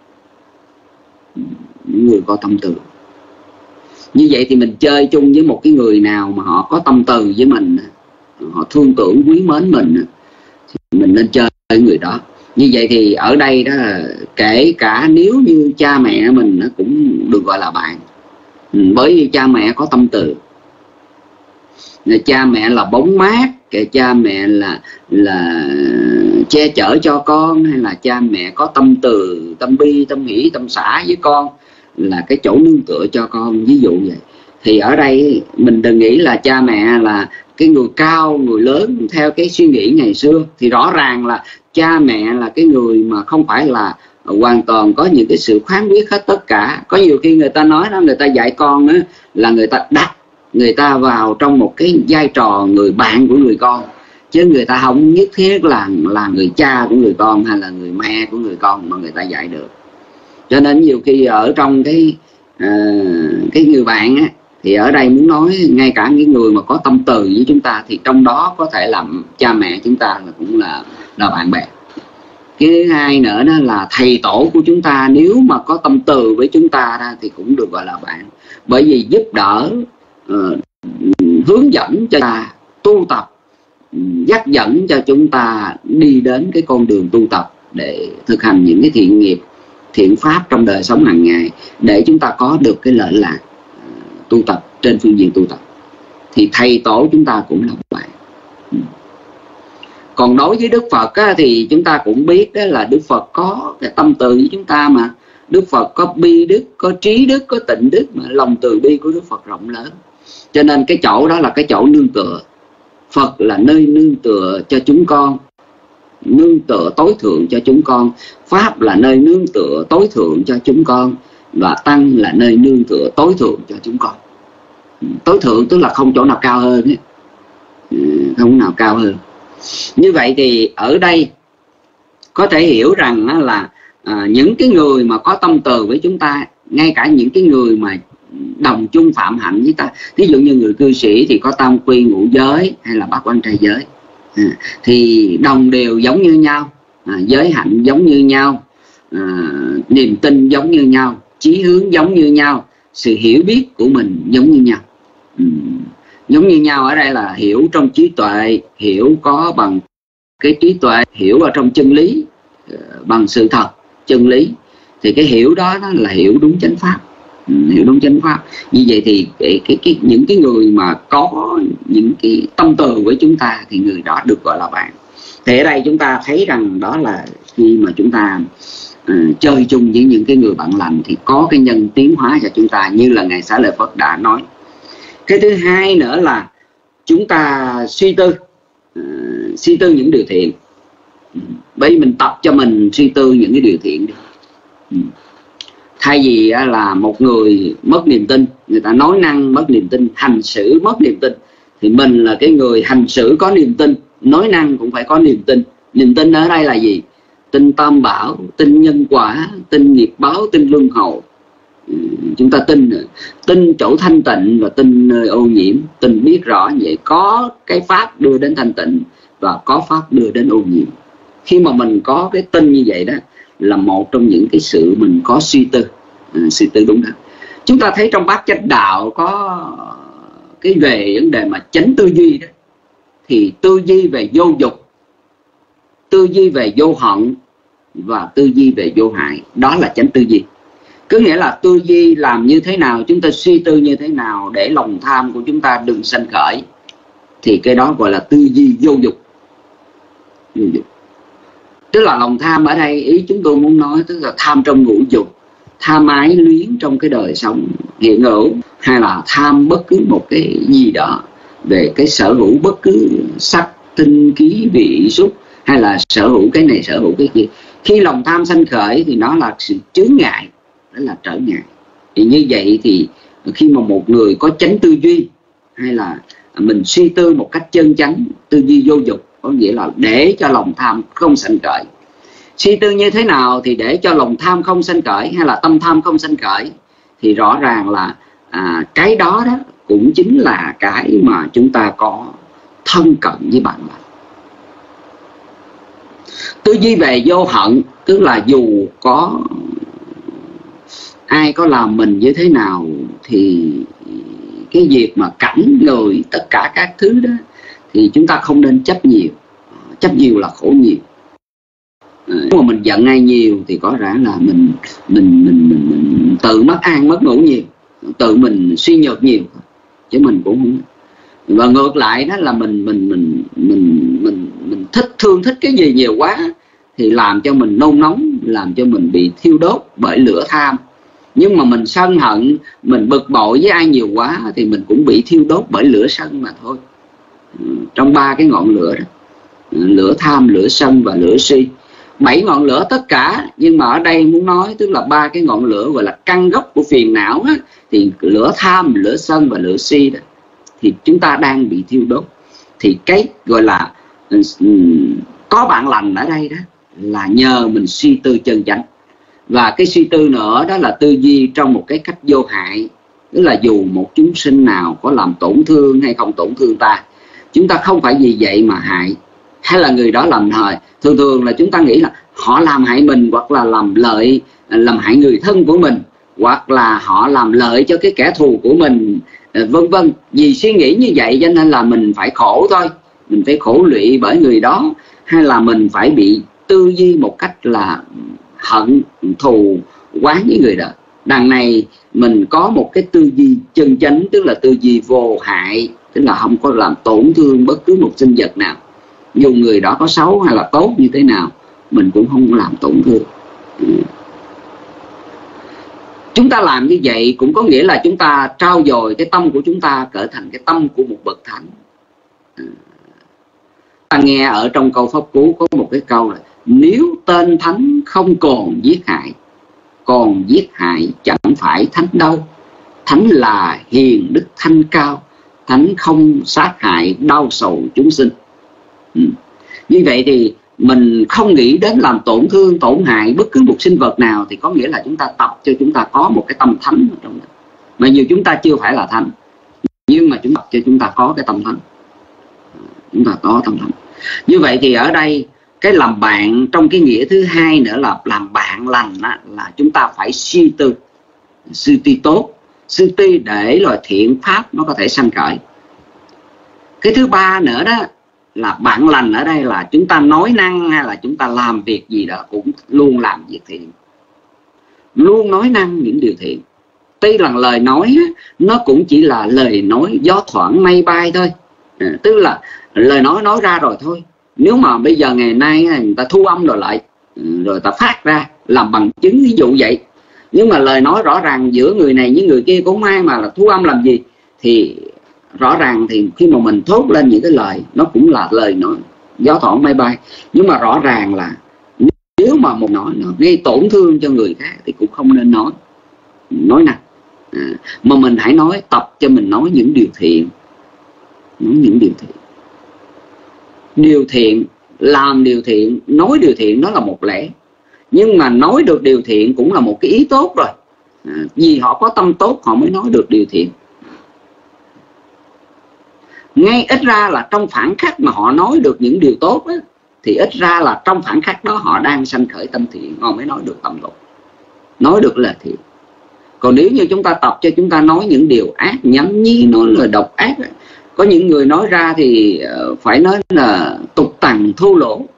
những người có tâm từ. Như vậy thì mình chơi chung với một cái người nào mà họ có tâm từ với mình, họ thương tưởng quý mến mình, thì mình nên chơi với người đó. Như vậy thì ở đây đó, kể cả nếu như cha mẹ mình nó cũng được gọi là bạn, bởi vì cha mẹ có tâm từ. Cha mẹ là bóng mát, cái cha mẹ là là che chở cho con, hay là cha mẹ có tâm từ, tâm bi, tâm hỷ, tâm xả với con, là cái chỗ nương tựa cho con, ví dụ vậy. Thì ở đây mình đừng nghĩ là cha mẹ là cái người cao, người lớn theo cái suy nghĩ ngày xưa. Thì rõ ràng là cha mẹ là cái người mà không phải là hoàn toàn có những cái sự khoáng quyết hết tất cả. Có nhiều khi người ta nói đó, người ta dạy con đó, là người ta đặt người ta vào trong một cái vai trò người bạn của người con, chứ người ta không nhất thiết là là người cha của người con hay là người mẹ của người con mà người ta dạy được. Cho nên nhiều khi ở trong cái uh, cái người bạn á, thì ở đây muốn nói ngay cả những người mà có tâm từ với chúng ta, thì trong đó có thể làm cha mẹ chúng ta là cũng là là bạn bè. Cái thứ hai nữa đó là thầy tổ của chúng ta, nếu mà có tâm từ với chúng ta đó, thì cũng được gọi là bạn, bởi vì giúp đỡ, uh, hướng dẫn cho ta tu tập, dắt dẫn cho chúng ta đi đến cái con đường tu tập để thực hành những cái thiện nghiệp, thiện pháp trong đời sống hàng ngày, để chúng ta có được cái lợi lạc uh, tu tập trên phương diện tu tập. Thì thầy tổ chúng ta cũng là bạn. Còn đối với Đức Phật á, thì chúng ta cũng biết đó là Đức Phật có cái tâm từ với chúng ta mà. Đức Phật có bi đức, có trí đức, có tịnh đức, mà lòng từ bi của Đức Phật rộng lớn. Cho nên cái chỗ đó là cái chỗ nương tựa. Phật là nơi nương tựa cho chúng con, nương tựa tối thượng cho chúng con. Pháp là nơi nương tựa tối thượng cho chúng con, và Tăng là nơi nương tựa tối thượng cho chúng con. Tối thượng tức là không chỗ nào cao hơn ấy. Không nào cao hơn. Như vậy thì ở đây có thể hiểu rằng là à, những cái người mà có tâm từ với chúng ta, ngay cả những cái người mà đồng chung phạm hạnh với ta, ví dụ như người cư sĩ thì có tam quy ngũ giới hay là bát quan trai giới, à, thì đồng đều giống như nhau, à, giới hạnh giống như nhau, à, niềm tin giống như nhau, chí hướng giống như nhau, sự hiểu biết của mình giống như nhau. Ừ. Giống như nhau ở đây là hiểu trong trí tuệ, hiểu có bằng cái trí tuệ, hiểu ở trong chân lý, bằng sự thật, chân lý. Thì cái hiểu đó, đó là hiểu đúng chánh pháp, hiểu đúng chánh pháp. Như vậy thì cái, cái, cái, những cái người mà có những cái tâm từ với chúng ta thì người đó được gọi là bạn. Thì ở đây chúng ta thấy rằng đó là khi mà chúng ta uh, chơi chung với những cái người bạn lành thì có cái nhân tiến hóa cho chúng ta, như là Ngài Xá Lợi Phất đã nói. Cái thứ hai nữa là chúng ta suy tư, uh, suy tư những điều thiện. Bởi vì mình tập cho mình suy tư những cái điều thiện đi. Thay vì là một người mất niềm tin, người ta nói năng mất niềm tin, hành xử mất niềm tin, thì mình là cái người hành xử có niềm tin, nói năng cũng phải có niềm tin. Niềm tin ở đây là gì? Tin tam bảo, tin nhân quả, tin nghiệp báo, tin luân hồi. Chúng ta tin tin chỗ thanh tịnh và tin nơi ô nhiễm. Tin biết rõ vậy, có cái pháp đưa đến thanh tịnh và có pháp đưa đến ô nhiễm. Khi mà mình có cái tin như vậy đó, là một trong những cái sự mình có suy tư, à, suy tư đúng đó. Chúng ta thấy trong bát chánh đạo có cái về vấn đề mà chánh tư duy đó, thì tư duy về vô dục, tư duy về vô hận và tư duy về vô hại. Đó là chánh tư duy. Cứ nghĩa là tư duy làm như thế nào, chúng ta suy tư như thế nào để lòng tham của chúng ta đừng sanh khởi, thì cái đó gọi là tư duy vô dục. Vô dục tức là lòng tham ở đây, ý chúng tôi muốn nói tức là tham trong ngũ dục, tham ái luyến trong cái đời sống hiện hữu, hay là tham bất cứ một cái gì đó về cái sở hữu bất cứ sắc, tinh, khí, vị, xúc, hay là sở hữu cái này sở hữu cái kia. Khi lòng tham sanh khởi thì nó là sự chướng ngại, đó là trở ngại. Thì như vậy thì khi mà một người có chánh tư duy, hay là mình suy tư một cách chân chánh, tư duy vô dục, có nghĩa là để cho lòng tham không sanh khởi. Suy tư như thế nào thì để cho lòng tham không sanh khởi, hay là tâm tham không sanh khởi, thì rõ ràng là à, cái đó đó cũng chính là cái mà chúng ta có thân cận với bạn lành. Tư duy về vô hận tức là dù có ai có làm mình như thế nào thì cái việc mà cảnh người tất cả các thứ đó thì chúng ta không nên chấp nhiều. Chấp nhiều là khổ nhiều. Nếu mà mình giận ai nhiều thì có rõ là mình mình, mình mình mình tự mất ăn mất ngủ nhiều, tự mình suy nhược nhiều, chứ mình cũng không. Và ngược lại đó là mình mình mình mình mình mình thích thương thích cái gì nhiều quá thì làm cho mình nôn nóng, làm cho mình bị thiêu đốt bởi lửa tham. Nhưng mà mình sân hận, mình bực bội với ai nhiều quá thì mình cũng bị thiêu đốt bởi lửa sân mà thôi. Trong ba cái ngọn lửa đó, lửa tham, lửa sân và lửa si, bảy ngọn lửa tất cả. Nhưng mà ở đây muốn nói tức là ba cái ngọn lửa gọi là căn gốc của phiền não á, thì lửa tham, lửa sân và lửa si đó thì chúng ta đang bị thiêu đốt. Thì cái gọi là có bạn lành ở đây đó là nhờ mình suy tư chân chánh. Và cái suy tư nữa đó là tư duy trong một cái cách vô hại. Tức là dù một chúng sinh nào có làm tổn thương hay không tổn thương ta, chúng ta không phải vì vậy mà hại, hay là người đó làm hại. Thường thường là chúng ta nghĩ là họ làm hại mình, hoặc là làm lợi, làm hại người thân của mình, hoặc là họ làm lợi cho cái kẻ thù của mình, vân vân. Vì suy nghĩ như vậy cho nên là mình phải khổ thôi, mình phải khổ lụy bởi người đó, hay là mình phải bị tư duy một cách là hận thù quán với người đó. Đằng này mình có một cái tư duy chân chánh, tức là tư duy vô hại, tức là không có làm tổn thương bất cứ một sinh vật nào. Dù người đó có xấu hay là tốt như thế nào, mình cũng không làm tổn thương. Chúng ta làm như vậy cũng có nghĩa là chúng ta trau dồi cái tâm của chúng ta trở thành cái tâm của một bậc thánh. Ta nghe ở trong câu pháp cú có một cái câu là: nếu tên thánh không còn giết hại, còn giết hại chẳng phải thánh đâu. Thánh là hiền đức thanh cao, thánh không sát hại đau sầu chúng sinh. Ừ. Như vậy thì mình không nghĩ đến làm tổn thương, tổn hại bất cứ một sinh vật nào, thì có nghĩa là chúng ta tập cho chúng ta có một cái tâm thánh ở trong đó. Mà nhiều chúng ta chưa phải là thánh, nhưng mà chúng ta cho chúng ta có cái tâm thánh. Chúng ta có tâm thánh. Như vậy thì ở đây cái làm bạn trong cái nghĩa thứ hai nữa là làm bạn lành á, là chúng ta phải suy tư, suy tư tốt, suy tư để rồi thiện pháp nó có thể sanh khởi. Cái thứ ba nữa đó là bạn lành ở đây là chúng ta nói năng hay là chúng ta làm việc gì đó cũng luôn làm việc thiện, luôn nói năng những điều thiện. Tuy là lời nói nó cũng chỉ là lời nói gió thoảng mây bay thôi, à, tức là lời nói nói ra rồi thôi. Nếu mà bây giờ ngày nay người ta thu âm rồi lại, rồi ta phát ra làm bằng chứng, ví dụ vậy. Nhưng mà lời nói rõ ràng giữa người này với người kia cũng ai mà là thu âm làm gì, thì rõ ràng thì khi mà mình thốt lên những cái lời nó cũng là lời nói gió thoảng mây bay. Nhưng mà rõ ràng là nếu mà một nói nó gây tổn thương cho người khác thì cũng không nên nói nói nè, à, mà mình hãy nói, tập cho mình nói những điều thiện, nói những điều thiện. Điều thiện, làm điều thiện, nói điều thiện nó là một lẽ. Nhưng mà nói được điều thiện cũng là một cái ý tốt rồi, à, vì họ có tâm tốt họ mới nói được điều thiện. Ngay ít ra là trong phản khắc mà họ nói được những điều tốt á, thì ít ra là trong phản khắc đó họ đang sanh khởi tâm thiện, họ mới nói được tâm tốt, nói được lời thiện. Còn nếu như chúng ta tập cho chúng ta nói những điều ác, nhắm nhí, nói lời độc ác á, có những người nói ra thì phải nói là tục tằn thô lỗ,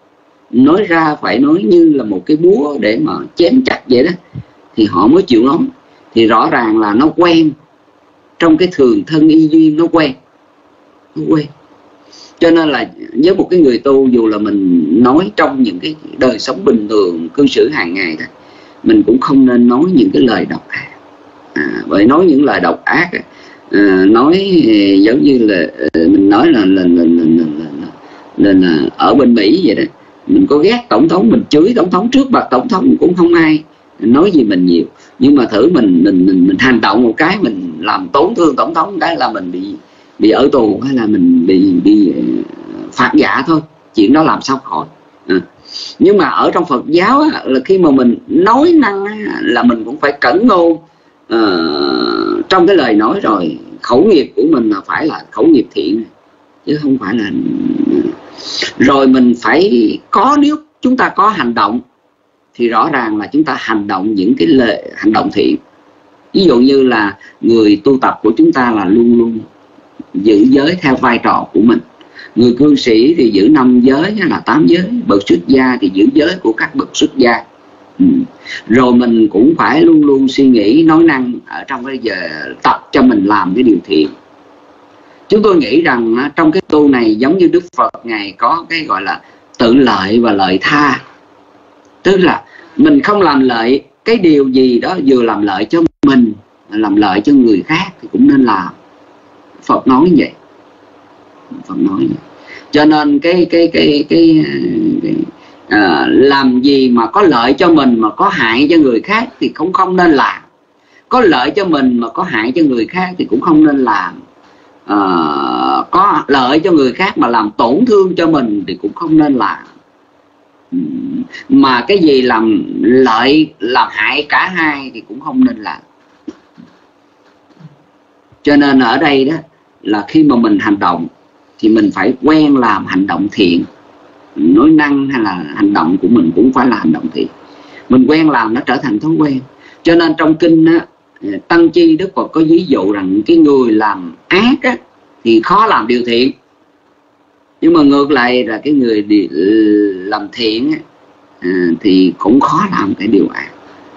nói ra phải nói như là một cái búa để mà chém chặt vậy đó, thì họ mới chịu nói. Thì rõ ràng là nó quen, trong cái thường thân y duyên nó quen, nó quen. Cho nên là với một cái người tu, dù là mình nói trong những cái đời sống bình thường, cư xử hàng ngày thôi, mình cũng không nên nói những cái lời độc ác. À, bởi nói những lời độc ác, à, nói giống như là mình nói là là, là, là, là, là, là ở bên Mỹ vậy đó, mình có ghét tổng thống, mình chửi tổng thống trước mặt tổng thống cũng không ai nói gì mình nhiều. Nhưng mà thử mình mình mình, mình hành động một cái, mình làm tổn thương tổng thống cái là mình bị bị ở tù, hay là mình bị bị phạt dạ thôi, chuyện đó làm sao khỏi. À. Nhưng mà ở trong Phật giáo á, là khi mà mình nói năng á, là mình cũng phải cẩn ngôn à, trong cái lời nói, rồi khẩu nghiệp của mình là phải là khẩu nghiệp thiện, chứ không phải là. Rồi mình phải có, nếu chúng ta có hành động thì rõ ràng là chúng ta hành động những cái lệ hành động thiện. Ví dụ như là người tu tập của chúng ta là luôn luôn giữ giới theo vai trò của mình. Người cư sĩ thì giữ năm giới hay là tám giới, bậc xuất gia thì giữ giới của các bậc xuất gia. Ừ. Rồi mình cũng phải luôn luôn suy nghĩ nói năng ở trong cái giờ tập cho mình làm cái điều thiện. Chúng tôi nghĩ rằng trong cái tu này giống như Đức Phật Ngài có cái gọi là tự lợi và lợi tha. Tức là mình không làm lợi cái điều gì đó vừa làm lợi cho mình, làm lợi cho người khác thì cũng nên làm. Phật nói như vậy. Phật nói như vậy. Cho nên cái cái cái cái, cái à, làm gì mà có lợi cho mình mà có hại cho người khác thì cũng không nên làm. Có lợi cho mình mà có hại cho người khác thì cũng không nên làm. À, có lợi cho người khác mà làm tổn thương cho mình thì cũng không nên làm. Mà cái gì làm lợi làm hại cả hai thì cũng không nên làm. Cho nên ở đây đó là khi mà mình hành động thì mình phải quen làm hành động thiện. Nói năng hay là hành động của mình cũng phải là hành động thiện. Mình quen làm nó trở thành thói quen. Cho nên trong kinh á, Tăng Chi Đức Phật có ví dụ rằng cái người làm ác á, thì khó làm điều thiện. Nhưng mà ngược lại là cái người đi làm thiện á, thì cũng khó làm cái điều ác.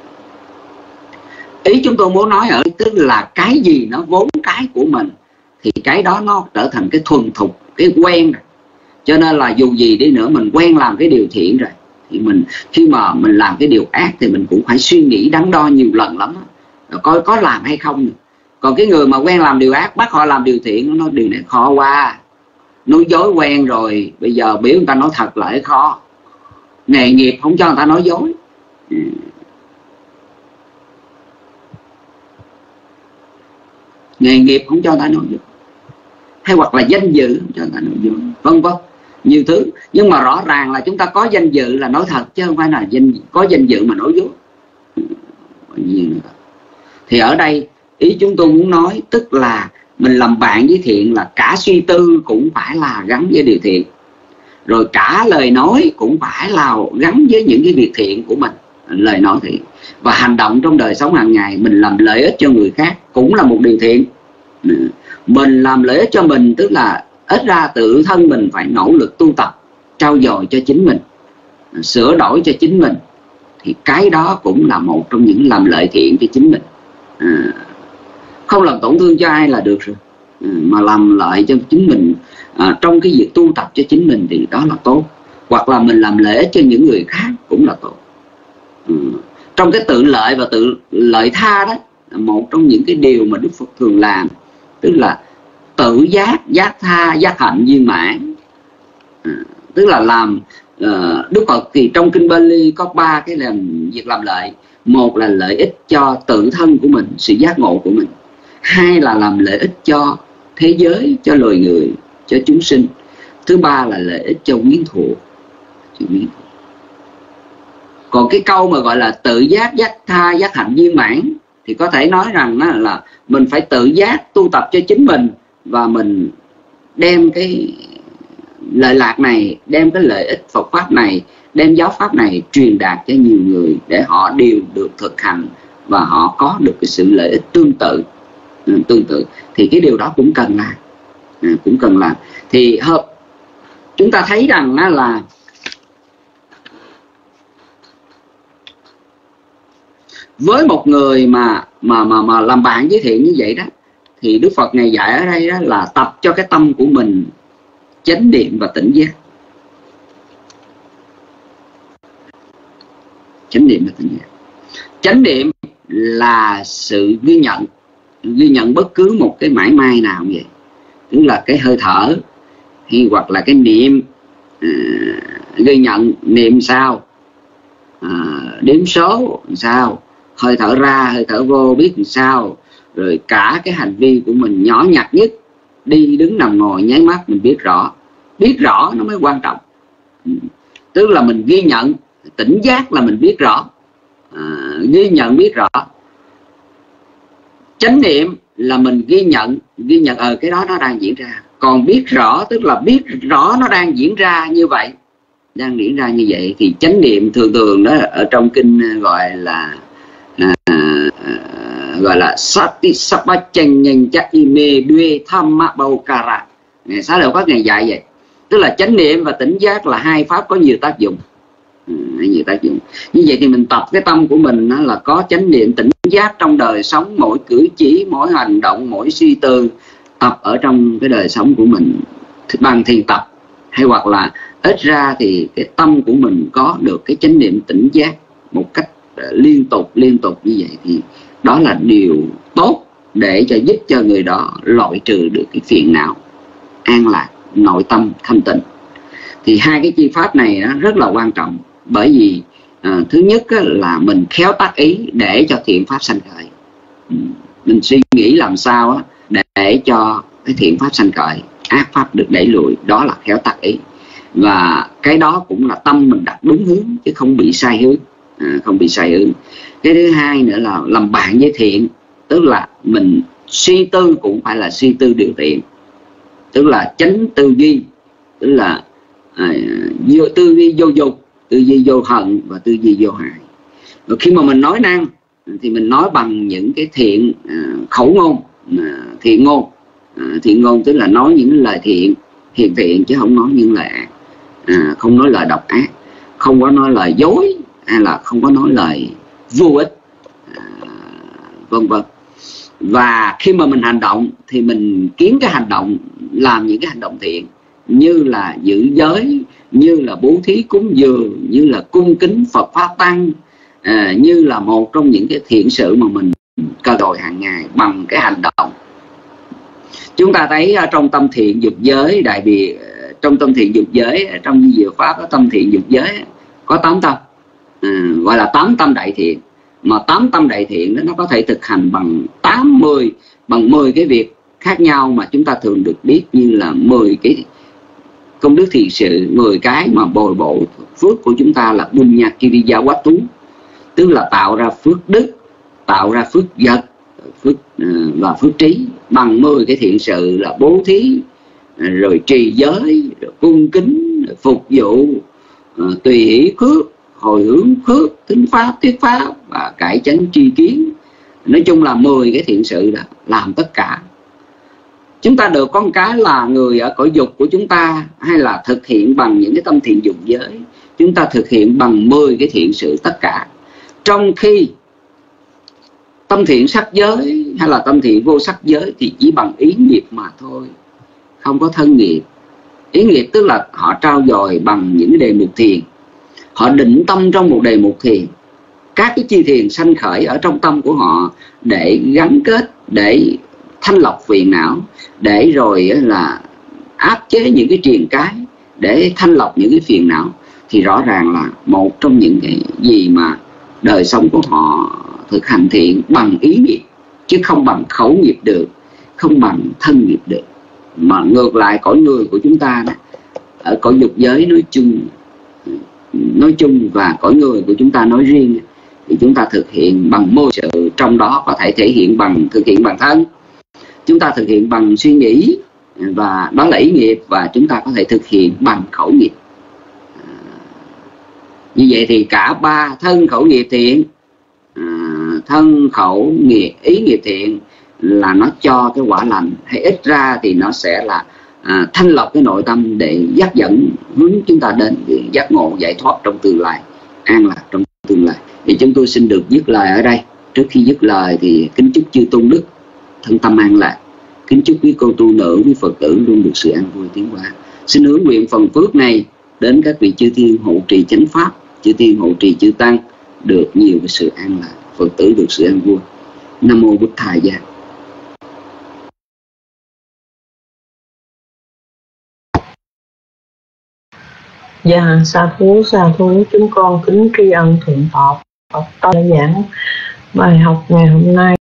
Ý chúng tôi muốn nói ở tức là cái gì nó vốn cái của mình thì cái đó nó trở thành cái thuần thục, cái quen rồi. Cho nên là dù gì đi nữa mình quen làm cái điều thiện rồi, thì mình khi mà mình làm cái điều ác thì mình cũng phải suy nghĩ đắn đo nhiều lần lắm rồi coi có làm hay không. Còn cái người mà quen làm điều ác bắt họ làm điều thiện, nó nói điều này khó quá, nói dối quen rồi, bây giờ biểu người ta nói thật lại khó. Nghề nghiệp không cho người ta nói dối. Ừ. Nghề nghiệp không cho người ta nói dối, hay hoặc là danh dự không cho người ta nói dối, vân vân, nhiều thứ. Nhưng mà rõ ràng là chúng ta có danh dự là nói thật, chứ không phải là danh có danh dự mà nói dối. Thì ở đây ý chúng tôi muốn nói tức là mình làm bạn với thiện là cả suy tư cũng phải là gắn với điều thiện, rồi cả lời nói cũng phải là gắn với những cái việc thiện của mình, lời nói thiện. Và hành động trong đời sống hàng ngày mình làm lợi ích cho người khác cũng là một điều thiện. Mình làm lợi ích cho mình tức là ít ra tự thân mình phải nỗ lực tu tập, trau dồi cho chính mình, sửa đổi cho chính mình, thì cái đó cũng là một trong những làm lợi thiện cho chính mình. À, không làm tổn thương cho ai là được rồi, à, mà làm lợi cho chính mình à, trong cái việc tu tập cho chính mình thì đó là tốt. Hoặc là mình làm lợi ích cho những người khác cũng là tốt. À, trong cái tự lợi và tự lợi tha đó là một trong những cái điều mà Đức Phật thường làm, tức là tự giác, giác tha, giác hạnh, viên mãn. À, tức là làm uh, Đức Phật thì trong kinh Bali có ba cái làm việc làm lợi. Một là lợi ích cho tự thân của mình, sự giác ngộ của mình. Hai là làm lợi ích cho thế giới, cho loài người, cho chúng sinh. Thứ ba là lợi ích cho quyến thuộc. Còn cái câu mà gọi là tự giác, giác tha, giác hạnh, viên mãn thì có thể nói rằng là mình phải tự giác tu tập cho chính mình, và mình đem cái lợi lạc này, đem cái lợi ích Phật Pháp này, đem giáo Pháp này truyền đạt cho nhiều người để họ đều được thực hành và họ có được cái sự lợi ích tương tự. Tương tự thì cái điều đó cũng cần làm, cũng cần làm. Thì hợp chúng ta thấy rằng là Với một người mà mà mà mà làm bạn với thiện như vậy đó, thì Đức Phật Ngài dạy ở đây đó là tập cho cái tâm của mình chánh niệm và tỉnh giác. Chánh niệm và tỉnh giác. Chánh niệm là sự ghi nhận, ghi nhận bất cứ một cái mãi may nào vậy, tức là cái hơi thở hay hoặc là cái niệm, à, ghi nhận niệm sao, à, đếm số sao, hơi thở ra hơi thở vô biết làm sao, rồi cả cái hành vi của mình nhỏ nhặt nhất, đi đứng nằm ngồi nháy mắt mình biết rõ. Biết rõ nó mới quan trọng. Tức là mình ghi nhận, tỉnh giác là mình biết rõ, à, ghi nhận biết rõ. Chánh niệm là mình ghi nhận, ghi nhận ở ờ, cái đó nó đang diễn ra. Còn biết rõ tức là biết rõ nó đang diễn ra như vậy, đang diễn ra như vậy. Thì chánh niệm thường thường đó ở trong kinh gọi là à, à, gọi là sati sapachanh cha ime duy thamma baukara. Ngày Xá Lợi Phất Ngài dạy vậy. Tức là chánh niệm và tỉnh giác là hai pháp có nhiều tác dụng. Ừ, nhiều tác dụng. Như vậy thì mình tập cái tâm của mình đó là có chánh niệm tỉnh giác trong đời sống, mỗi cử chỉ, mỗi hành động, mỗi suy tư, tập ở trong cái đời sống của mình bằng thiền tập, hay hoặc là ít ra thì cái tâm của mình có được cái chánh niệm tỉnh giác một cách liên tục liên tục như vậy, thì đó là điều tốt để cho giúp cho người đó loại trừ được cái phiền não, an lạc, nội tâm thanh tịnh. Thì hai cái chi pháp này nó rất là quan trọng, bởi vì à, thứ nhất là mình khéo tác ý để cho thiện pháp sanh khởi. Mình suy nghĩ làm sao để cho cái thiện pháp sanh khởi, ác pháp được đẩy lùi, đó là khéo tác ý. Và cái đó cũng là tâm mình đặt đúng hướng chứ không bị sai hướng, à, không bị sai hướng. Cái thứ hai nữa là làm bạn với thiện, tức là mình suy tư cũng phải là suy tư điều thiện, tức là tránh tư duy, tức là à, vô, tư duy vô dục, tư duy vô hận và tư duy vô hại. Và khi mà mình nói năng thì mình nói bằng những cái thiện à, khẩu ngôn, à, thiện ngôn, à, thiện ngôn tức là nói những lời thiện, hiền thiện, chứ không nói những lời ác, à, không nói lời độc ác, không có nói lời dối, hay là không có nói lời vô ích, à, vân vân. Và khi mà mình hành động thì mình kiến cái hành động, làm những cái hành động thiện, như là giữ giới, như là bố thí cúng dường, như là cung kính Phật Pháp Tăng, à, như là một trong những cái thiện sự mà mình cơ đòi hàng ngày bằng cái hành động. Chúng ta thấy trong tâm thiện dục giới, đại biệt trong tâm thiện dục giới, trong Di Diệu Pháp có tâm thiện dục giới có tám tâm, à, gọi là tám tâm đại thiện. Mà tám tâm đại thiện đó nó có thể thực hành bằng tám mươi, bằng mười cái việc khác nhau mà chúng ta thường được biết, như là mười cái công đức thiện sự, mười cái mà bồi bổ phước của chúng ta là Bunya Kiriya Watu, tức là tạo ra phước đức, tạo ra phước vật, phước và phước trí bằng mười cái thiện sự là bố thí, rồi trì giới, rồi cung kính, rồi phục vụ, tùy hỷ phước, hồi hướng phước, tính pháp, thuyết pháp và cải chánh tri kiến. Nói chung là mười cái thiện sự đó làm tất cả. Chúng ta được con cái là người ở cõi dục của chúng ta, hay là thực hiện bằng những cái tâm thiện dục giới, chúng ta thực hiện bằng mười cái thiện sự tất cả. Trong khi tâm thiện sắc giới hay là tâm thiện vô sắc giới thì chỉ bằng ý nghiệp mà thôi, không có thân nghiệp. Ý nghiệp tức là họ trao dồi bằng những cái đề mục thiền, họ định tâm trong một đề mục thiền, các cái chi thiền sanh khởi ở trong tâm của họ để gắn kết, để thanh lọc phiền não, để rồi là áp chế những cái triền cái, để thanh lọc những cái phiền não. Thì rõ ràng là một trong những cái gì mà đời sống của họ thực hành thiện bằng ý nghiệp, chứ không bằng khẩu nghiệp được, không bằng thân nghiệp được. Mà ngược lại cõi người của chúng ta đó, ở cõi dục giới nói chung nói chung và cõi người của chúng ta nói riêng, thì chúng ta thực hiện bằng môi sự, trong đó có thể thể hiện bằng thực hiện bằng thân, chúng ta thực hiện bằng suy nghĩ, và đó là ý nghiệp, và chúng ta có thể thực hiện bằng khẩu nghiệp. Như vậy thì cả ba thân khẩu nghiệp thiện, thân khẩu nghiệp ý nghiệp thiện là nó cho cái quả lành, hay ít ra thì nó sẽ là à, thanh lọc cái nội tâm để dắt dẫn hướng chúng ta đến giác ngộ giải thoát trong tương lai, an lạc trong tương lai. Thì chúng tôi xin được dứt lời ở đây. Trước khi dứt lời thì kính chúc chư tôn đức thân tâm an lạc, kính chúc quý cô tu nữ, quý Phật tử luôn được sự an vui tiến hóa. Xin hướng nguyện phần phước này đến các vị chư thiên hộ trì chánh pháp, chư thiên hộ trì chư tăng được nhiều cái sự an lạc, Phật tử được sự an vui. Nam mô Bụt Thầy Gia. Dạ, sa thú, sa thú, chúng con kính tri ân thượng tọa Phật đã giảng bài học ngày hôm nay.